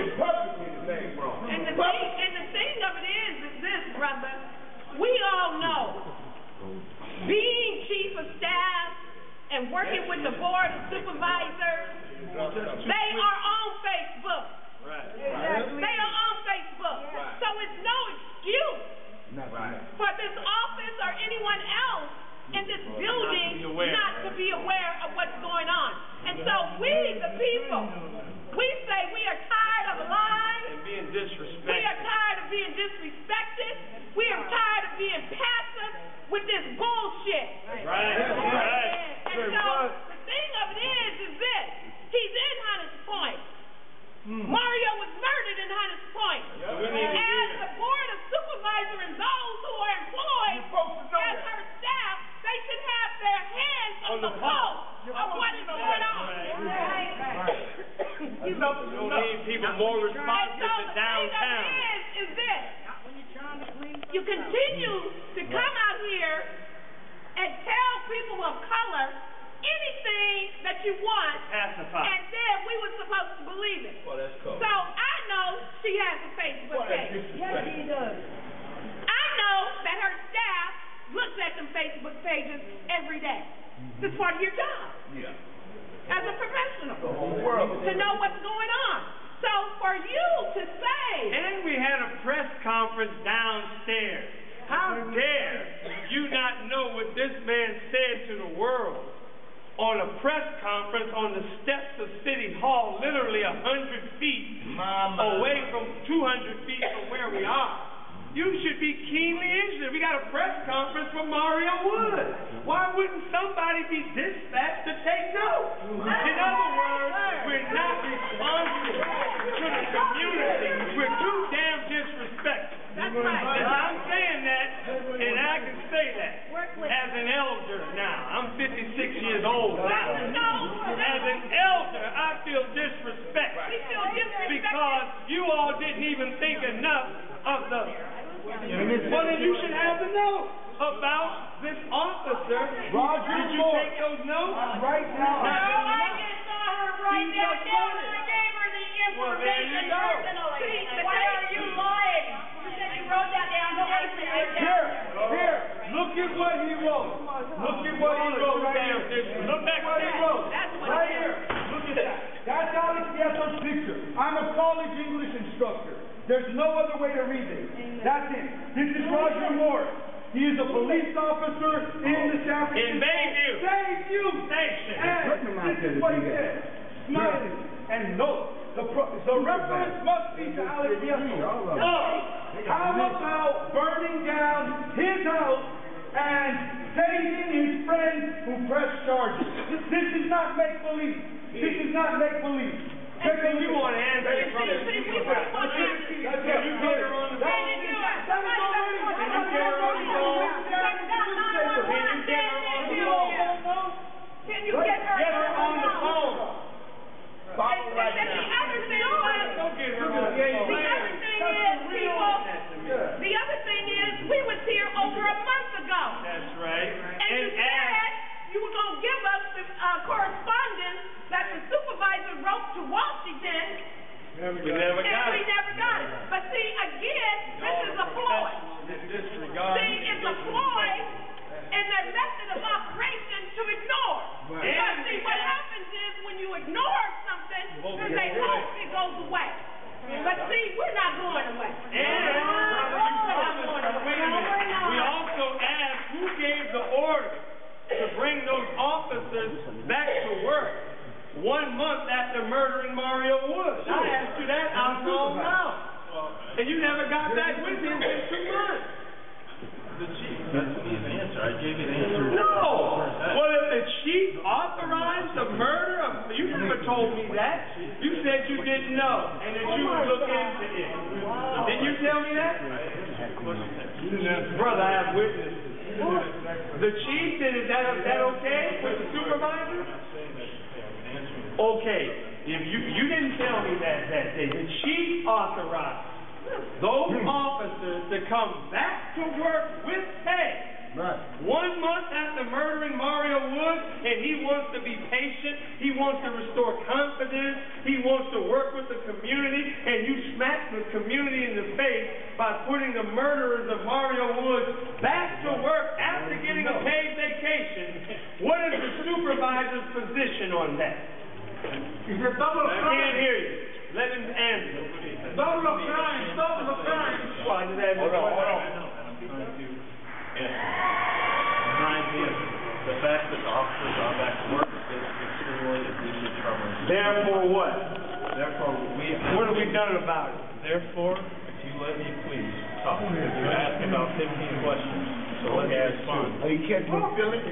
the thing of it is this, brother. We all know, being chief of staff and working with the board of supervisors, they are on Facebook. They are on Facebook. So it's no excuse for this office or anyone else in this building not to be aware of what's going on. And so we, the people, we say we are tired of lies. And being disrespected. We are tired of being disrespected. We are tired of being passive with this bullshit. Right. And so the thing of it is this. He's in Hunters Point. Mario was murdered in Hunters Point. As the board of supervisors and those who are employed as her staff, they should have their hands on the pulse of what is going on. You don't need people more responsive to downtown. The thing of it is this. You continue to come out here and tell people of color anything that you want, and then we were supposed to believe it. Well, that's cool. So I know she has a Facebook page. Yes, she does. I know that her staff looks at them Facebook pages every day. This is part of your job. Yeah. As a professional. The whole world. To know what's going on. So for you to say... And we had a press conference downstairs. How dare you not know what this man said to the world on a press conference on the steps of City Hall, literally 100 feet away from 200 feet from where we are. You should be keenly interested. We got a press conference for Mario Wood. Why wouldn't somebody be dispatched to take notes? In other words, we're not responsive to the community. We're too damn disrespectful. That's right. I'm saying that, and I can say that as an elder now. I'm 56 years old now. As an elder, I feel disrespected. We feel disrespected. Because you all didn't even think enough of the... Well, then you should have the note about this officer. Roger, did you take those notes? Right now. No, I just saw her right now. I gave her the information personally. Why are you lying? You said you wrote that down. Here, look at what he wrote. Look at what he wrote right here. Look back what he wrote. Right here. Look at that. That's Alex Nieto's picture. I'm a college English instructor. There's no other way to read this. That's it. This is Roger Morris. He is a police officer in the San Francisco Bayview Station. And this is what he said. Smiling and note. The reference must be to Alex Nieto. How about burning down his house and tasing his friends who press charges? This is not make-believe. This is not make-believe. You want to answer it from the supervisor. Can you get her on the phone? Can you get her on the phone? The other thing is, we was here over a month ago. That's right. And you said you were going to give us the correspondence that the supervisor wrote to Washington. We never got it. We never got it. But see, again, this is a ploy. Disregard. Brother, I have witnesses. The chief, then is that okay with the supervisor? Okay, if you didn't tell me that day. The chief authorized those officers to come back to work with pay. Right. 1 month after murdering Mario Woods, and he wants to be patient, he wants to restore confidence, he wants to work with the community, and you smack the community in the face by putting the murderers of Mario Woods back to work after getting a paid vacation. What is the supervisor's position on that? He said double I can't hear you. Let him answer. Double of crime. Well, I just asked you. Hold on. Reminds me of the fact that the officers are back to work is extremely deeply troubling. Therefore what? Therefore, What have we done about it? Therefore, if you let me please talk, you asked about 15 questions, so let me respond. You can't feel it?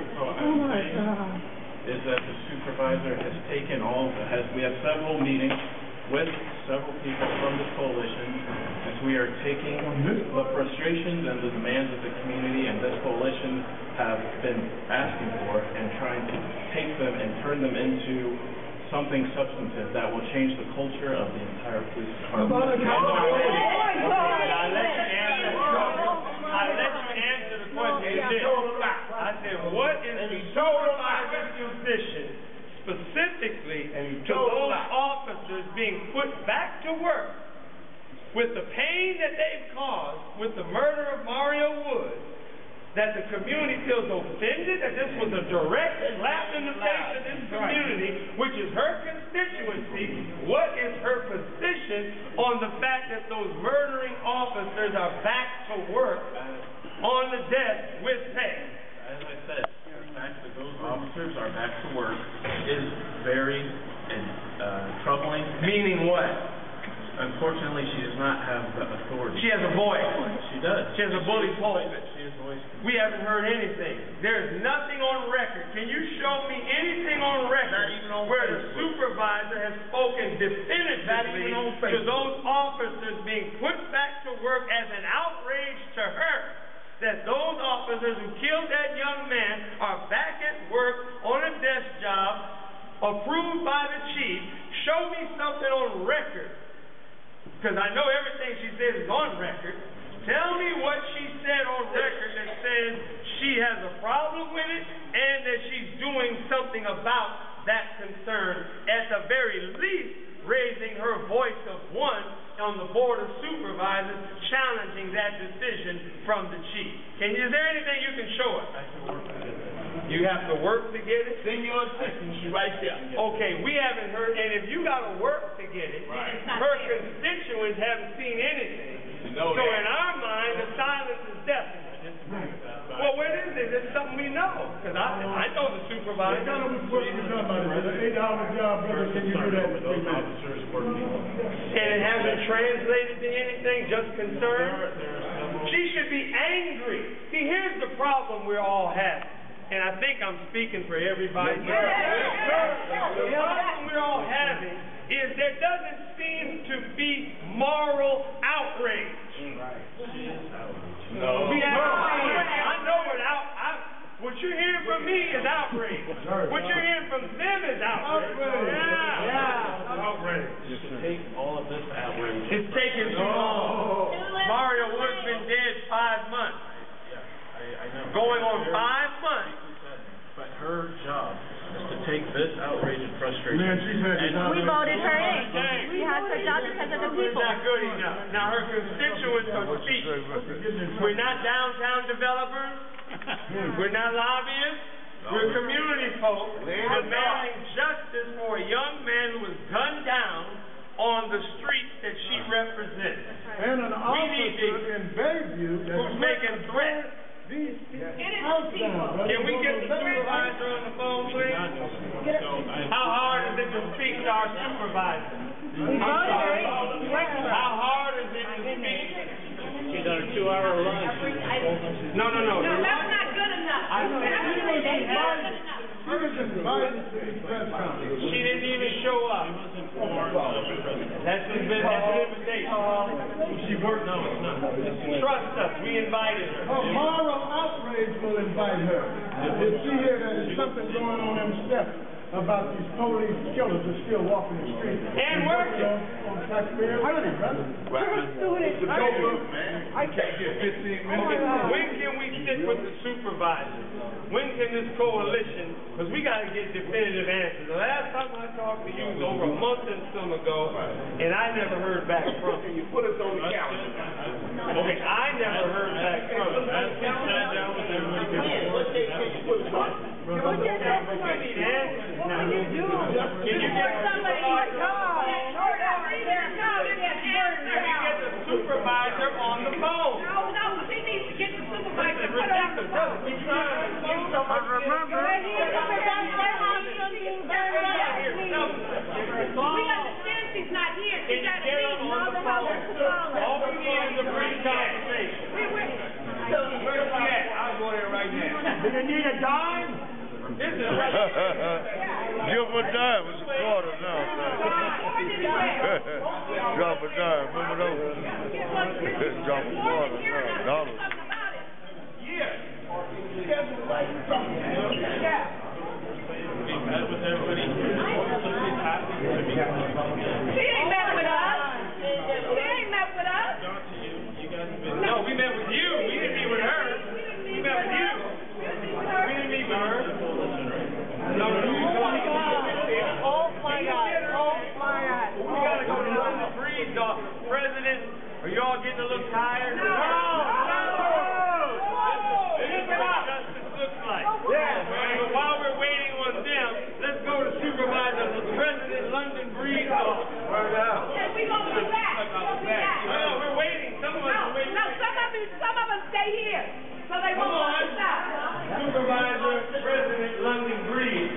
Is that the supervisor has taken we have several meetings with several people from this coalition, as we are taking the frustrations and the demands of the community and this coalition have been asking for and trying to take them and turn them into something substantive that will change the culture of the entire police department. I let you answer the question. I said, what is the supervisor's position specifically to those officers being put back to work with the pain that they've caused with the murder of Mario Woods, that the community feels offended, that this was a direct slap in the face of this community, which is her constituency. What is her position on the fact that those murdering officers are back to work on the desk with pay? As I said, the fact that those officers are back to work is very troubling. Meaning what? Unfortunately, she does not have the authority. She has a voice. She does. She has a bully pulpit. She has a voice. We haven't heard anything. There's nothing on record. Can you show me anything on record where the supervisor has spoken definitively to those officers being put back to work as an outrage to her? That those officers who killed that young man are back at work on a desk job approved by the chief. Show me something on record. Because I know everything she says is on record. Tell me what she said on record that says she has a problem with it and that she's doing something about that concern. At the very least, raising her voice of one on the board of supervisors, challenging that decision from the chief. Is there anything you can show us? I can work to get that. You have to work to get it? Send your assistant. She's right there. Okay, we haven't heard, and if you got to work to get it, her constituents haven't seen anything. So in our mind, the silence is deafening. Well, what is it? It's something we know. Because I know the supervisor. Tell them what's working with somebody. It's an 8-hour job, brother. Can you do that? Those officers working. And it hasn't translated to anything, just concern? She should be angry. See, here's the problem we're all having. And I think I'm speaking for everybody. The problem we're all having is there doesn't seem to be moral outrage. No. I know what you're hearing from me is outrage. What you're hearing from them is outrage. Outrage. To take all of this outrage. It's taking too long. Mario Wood's been dead 5 months. I know. Going on 5 months. But her job is to take this outrage and frustration. Man, she's had We voted her in. We had her job because of the people. Not good enough. Now her constituents are speaking. We're not downtown developers. We're not lobbyists. We're community folk demanding justice for a young man who was gunned down on the street that she represents. And an officer in Bayview who's making threats. Can we get the supervisor on the phone, please? How hard is it to speak to our supervisor? How hard is it to speak? She's on a 2-hour lunch. No. No, that's not good enough. She was invited to the press conference. She didn't even show up. That's an invitation. She easy work. No, it's not. Trust us. We invited her. A moral outrage will invite her. If she hears that there's something going on in the steps about these police killers who are still walking the streets. And working. On taxpayers' money, brother. It's a go move, man. I can't get 15 minutes. When can we stick with the supervisor? When can this coalition, because we got to get definitive answers. The last time I talked to you was over a month and some ago, and I never heard back from you. You put us on the calendar. Okay, I never heard back from you. Sat down with everybody. I need answers now. Can you get Somebody, the supervisor on the phone? No, she needs to get the supervisor. Put her on the phone. We trying to do We understand she's not here. She got to leave. All we need is a brief conversation. Where's she at? I'll go there right now. Do you need a dime? This is Give a dime. It's a quarter now. Drop a dime. Remember those? Drop a quarter now. Dollars. yeah. We met with everybody. She ain't met with us. She ain't met with us. You guys have been. No, we met with you. We didn't meet with her. We met with you. We didn't meet with her. No, Oh my God. we gotta go to the breeze, dog. President, are y'all getting a little tired? No. This is what justice looks like. Yeah. But while we're waiting on them, let's go to Supervisor President London Breeze off. Right now. And we gonna be back. No, we're waiting. Some of us are waiting. No, some of us stay here. So they won't let us out. Supervisor President London Breeze.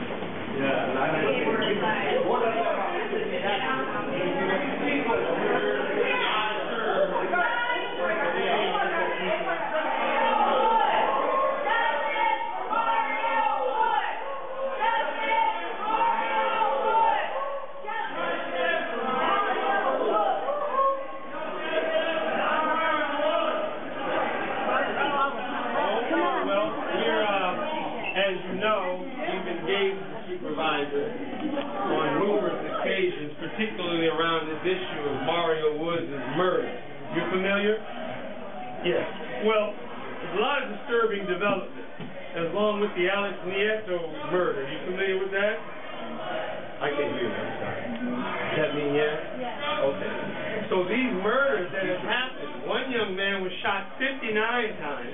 As you know, we've engaged the supervisor on numerous occasions, particularly around this issue of Mario Woods' murder. You familiar? Yes. Well, there's a lot of disturbing developments, along with the Alex Nieto murder. You familiar with that? I can't hear you. I'm sorry. Does that mean yes? Yes. Okay. So these murders that have happened, one young man was shot 59 times.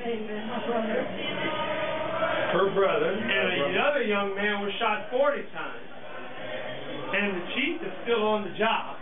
Her brother, and another young man was shot 40 times. And the chief is still on the job,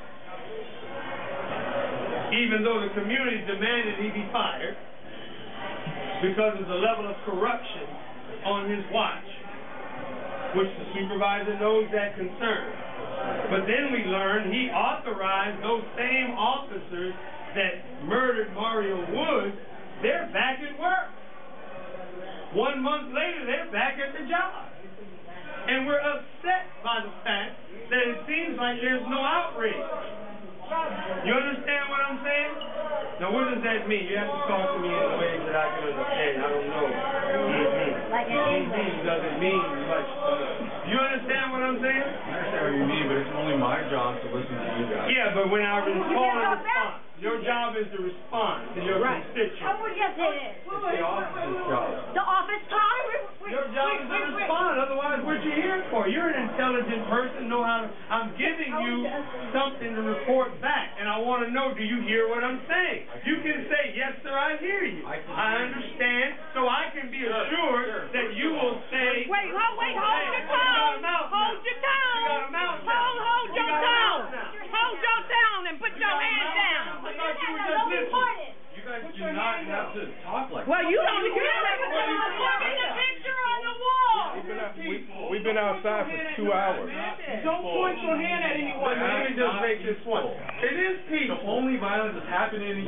even though the community demanded he be fired because of the level of corruption on his watch, which the supervisor knows that concern. But then we learned he authorized those same officers that murdered Mario Woods, they're back at work. 1 month later, they're back at the job. And we're upset by the fact that it seems like there's no outrage. You understand what I'm saying? Now, what does that mean? You have to talk to me in ways that I can understand. I don't know. Like in English. Doesn't mean much. You understand what I'm saying? I understand what you mean, but it's only my job to listen to you guys. Yeah, but when I call and respond, your job is to respond to your constituents. Oh, yes, it is. It's the office's job. The office time? Your job is to respond, otherwise what you here for? You're an intelligent person, know how to, I'm giving you something to report back, and I want to know, do you hear what I'm saying? You can say, yes sir, I hear you. I understand, so I can be assured that you will say, Wait, hold your tongue. Hold your tongue. You got a mouth now. Hold your tongue. Hold your tongue and put your hands down. I thought you were just listening. You guys do not have to talk like Well, you don't Look at the picture on the wall. We've been outside for 2 hours. Don't point your hand at anyone. Let me just make this point. It is peaceful. The only violence that's happening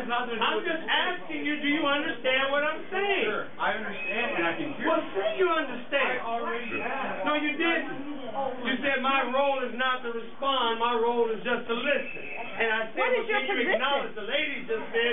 nothing to do I'm with just this. asking you, do you understand what I'm saying? Sure, I understand and I can hear Well, you. say you understand. I already have. No, you didn't. You said my role is not to respond, my role is just to listen. And I said, What is well, your can you position? acknowledge the lady just said,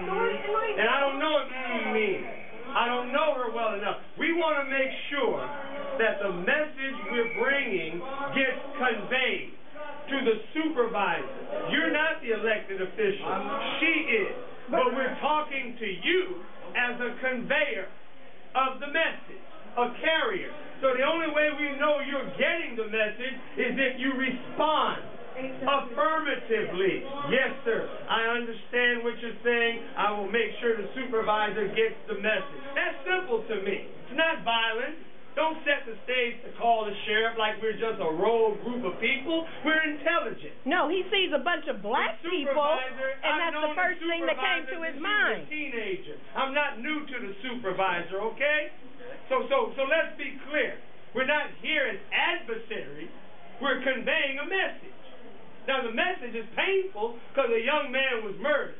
and I don't know what means. I don't know her well enough. We want to make sure that the message we're bringing gets conveyed to the supervisor. You're not the elected official. She is. But we're talking to you as a conveyor of the message, a carrier. So the only way we know you're getting the message is if you respond affirmatively. Yes, sir. I understand what you're saying. I will make sure the supervisor gets the message. That's simple to me. It's not violent. Don't set the stage to call the sheriff like we're just a rogue group of people. We're intelligent. No, he sees a bunch of black people, and that's the first thing that came to his mind. I'm a teenager. I'm not new to the supervisor, okay? So let's be clear. We're not here as adversaries. We're conveying a message. Now, the message is painful because a young man was murdered.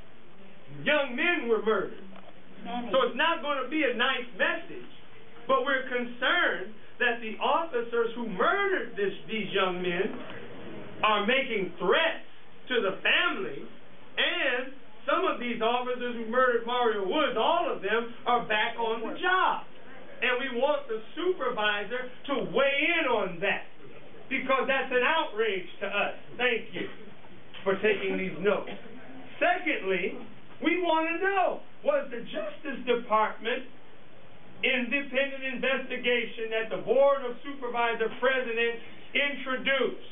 Young men were murdered. So it's not going to be a nice message. But we're concerned that the officers who murdered these young men are making threats to the family, and some of these officers who murdered Mario Woods, all of them, are back on the job. And we want the supervisor to weigh in on that, because that's an outrage to us. Thank you for taking these notes. Secondly, we want to know, was the Justice Department independent investigation that the Board of Supervisor President introduced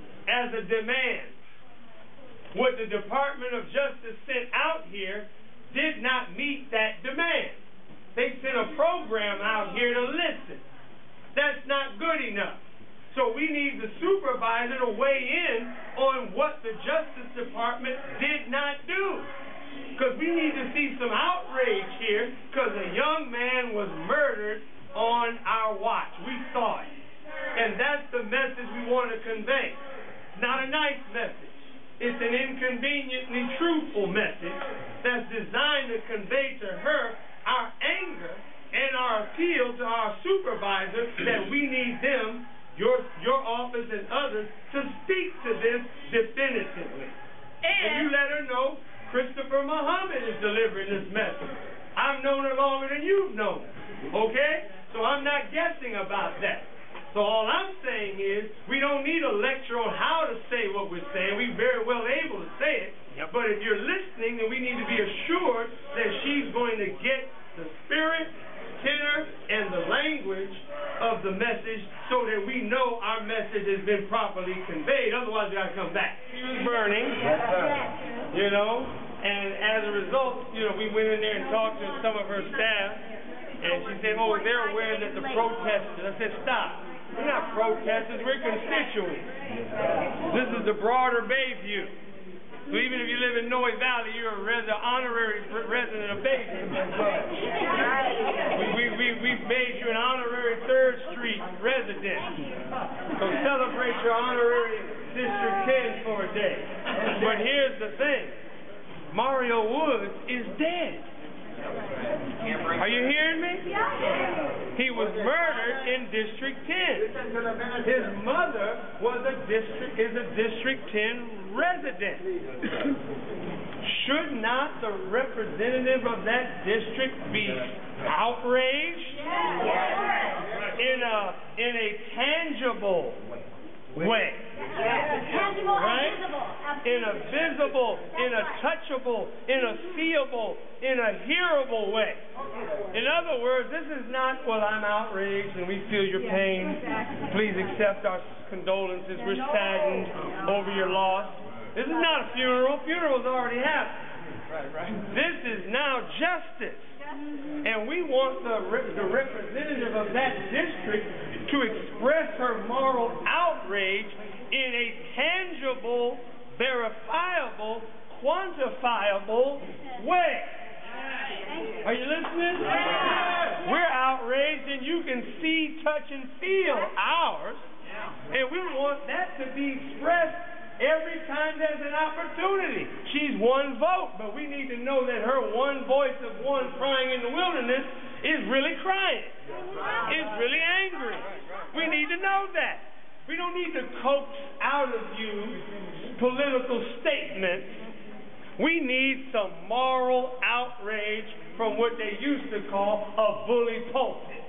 as a demand, what the Department of Justice sent out here did not meet that demand. They sent a program out here to listen. That's not good enough. So we need the supervisor to weigh in on what the Justice Department did not do. Because we need to see some outrage here, because a young man was murdered on our watch. We saw it. And that's the message we want to convey. It's not a nice message. It's an inconveniently truthful message that's designed to convey to her our anger and our appeal to our supervisor that we need them, your office and others, to speak to this definitively. And you let her know Christopher Muhammad is delivering this message. I've known her longer than you've known her, okay? So I'm not guessing about that. So all I'm saying is we don't need a lecture on how to say what we're saying. We're very well able to say it. Yep. But if you're listening, then we need to be assured that she's going to get the spirit, tenor, and the language of the message so that we know our message has been properly conveyed. Otherwise, we got to come back. She was burning. Yes, sir. You know, and as a result, you know, we went in there and talked to some of her staff, and she said, oh, they're aware that the protesters. I said, stop. We're not protesters, we're constituents. This is the broader Bayview. So even if you live in Noe Valley, you're a honorary resident of Bayview. We've made you an honorary 3rd Street resident. So celebrate your honorary District 10 for a day. But here's the thing. Mario Woods is dead. Are you hearing me? He was murdered in District 10. His mother is a District 10 resident. Should not the representative of that district be outraged in a tangible way? Right? In a visible, in a touchable, in a seeable, in a hearable way. In other words, this is not, well, I'm outraged and we feel your pain. Please accept our condolences. We're saddened over your loss. This is not a funeral. Funeral's already happened. This is now justice. And we want the representative of that district to express her moral outrage in a tangible, verifiable, quantifiable way. Are you listening? We're outraged, and you can see, touch, and feel ours. And we want that to be expressed every time there's an opportunity. She's one vote, but we need to know that her one voice of one crying in the wilderness is really crying, is really angry. We need to know that. We don't need to coax out of you political statements. We need some moral outrage from what they used to call a bully pulpit.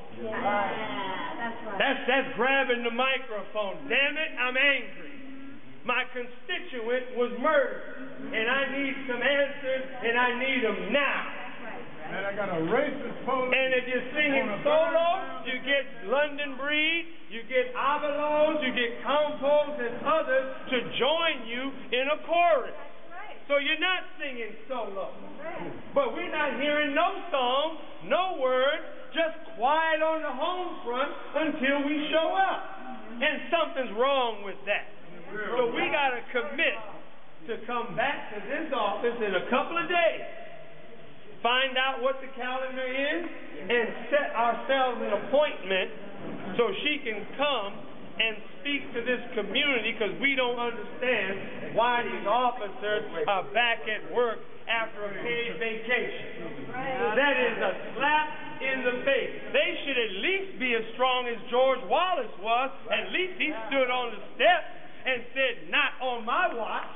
That's grabbing the microphone. Damn it, I'm angry. My constituent was murdered, and I need some answers, and I need them now. And I got a racist police. And if you're singing solo, you get London Breed, you get Avalos, you get Compos and others to join you in a chorus. So you're not singing solo. But we're not hearing no song, no word, just quiet on the home front until we show up. And something's wrong with that. So we got to commit to come back to this office in a couple of days, find out what the calendar is, and set ourselves an appointment so she can come and speak to this community, because we don't understand why these officers are back at work after a paid vacation. That is a slap in the face. They should at least be as strong as George Wallace was. At least he stood on the steps and said, "Not on my watch."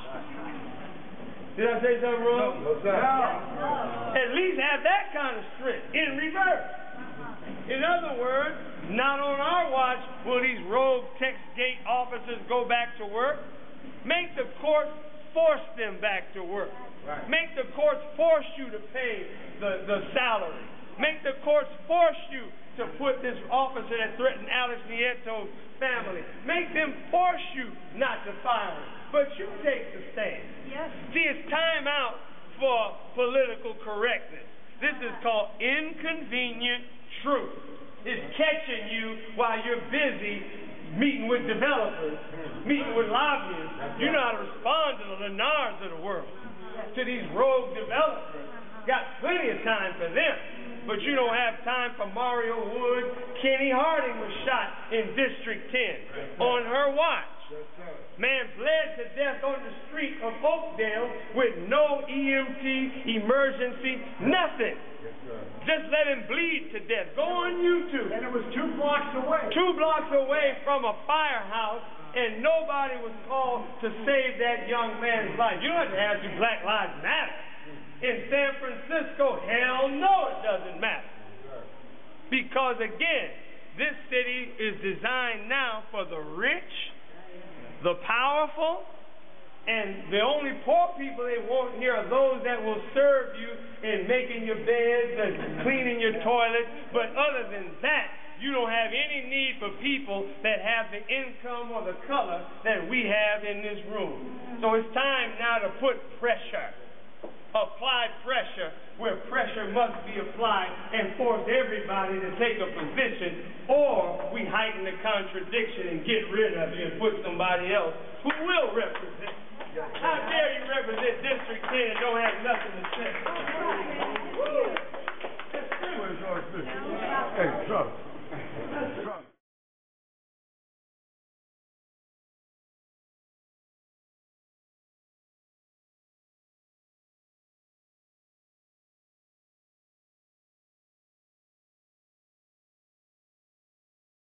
Did I say something wrong? No, sir. At least have that kind of strength in reverse. In other words, not on our watch will these rogue Texgate officers go back to work. Make the courts force them back to work. Right. Make the courts force you to pay the salary. Make the courts force you to put this officer that threatened Alex Nieto's family. Make them force you not to fire him. But you take the stand. Yes. See, it's time out for political correctness. This is called inconvenient truth. It's catching you while you're busy meeting with developers, meeting with lobbyists. You know how to respond to the Lenars of the world, to these rogue developers. Got plenty of time for them, but you don't have time for Mario Wood. Kenny Harding was shot in District 10 on her watch. Man bled to death on the street of Oakdale with no EMT, emergency, nothing. Just let him bleed to death. Go on YouTube. And it was 2 blocks away. 2 blocks away from a firehouse, and nobody was called to save that young man's life. You don't have to ask you Black Lives Matter. In San Francisco, hell no, it doesn't matter. Because again, this city is designed now for the rich, the powerful, and the only poor people they want here are those that will serve you in making your beds and cleaning your toilets. But other than that, you don't have any need for people that have the income or the color that we have in this room. So it's time now to put pressure. Apply pressure where pressure must be applied and force everybody to take a position, or we heighten the contradiction and get rid of you and put somebody else who will represent. How dare you represent District 10 and don't have nothing to say? Where's George Bush? Hey, Trump.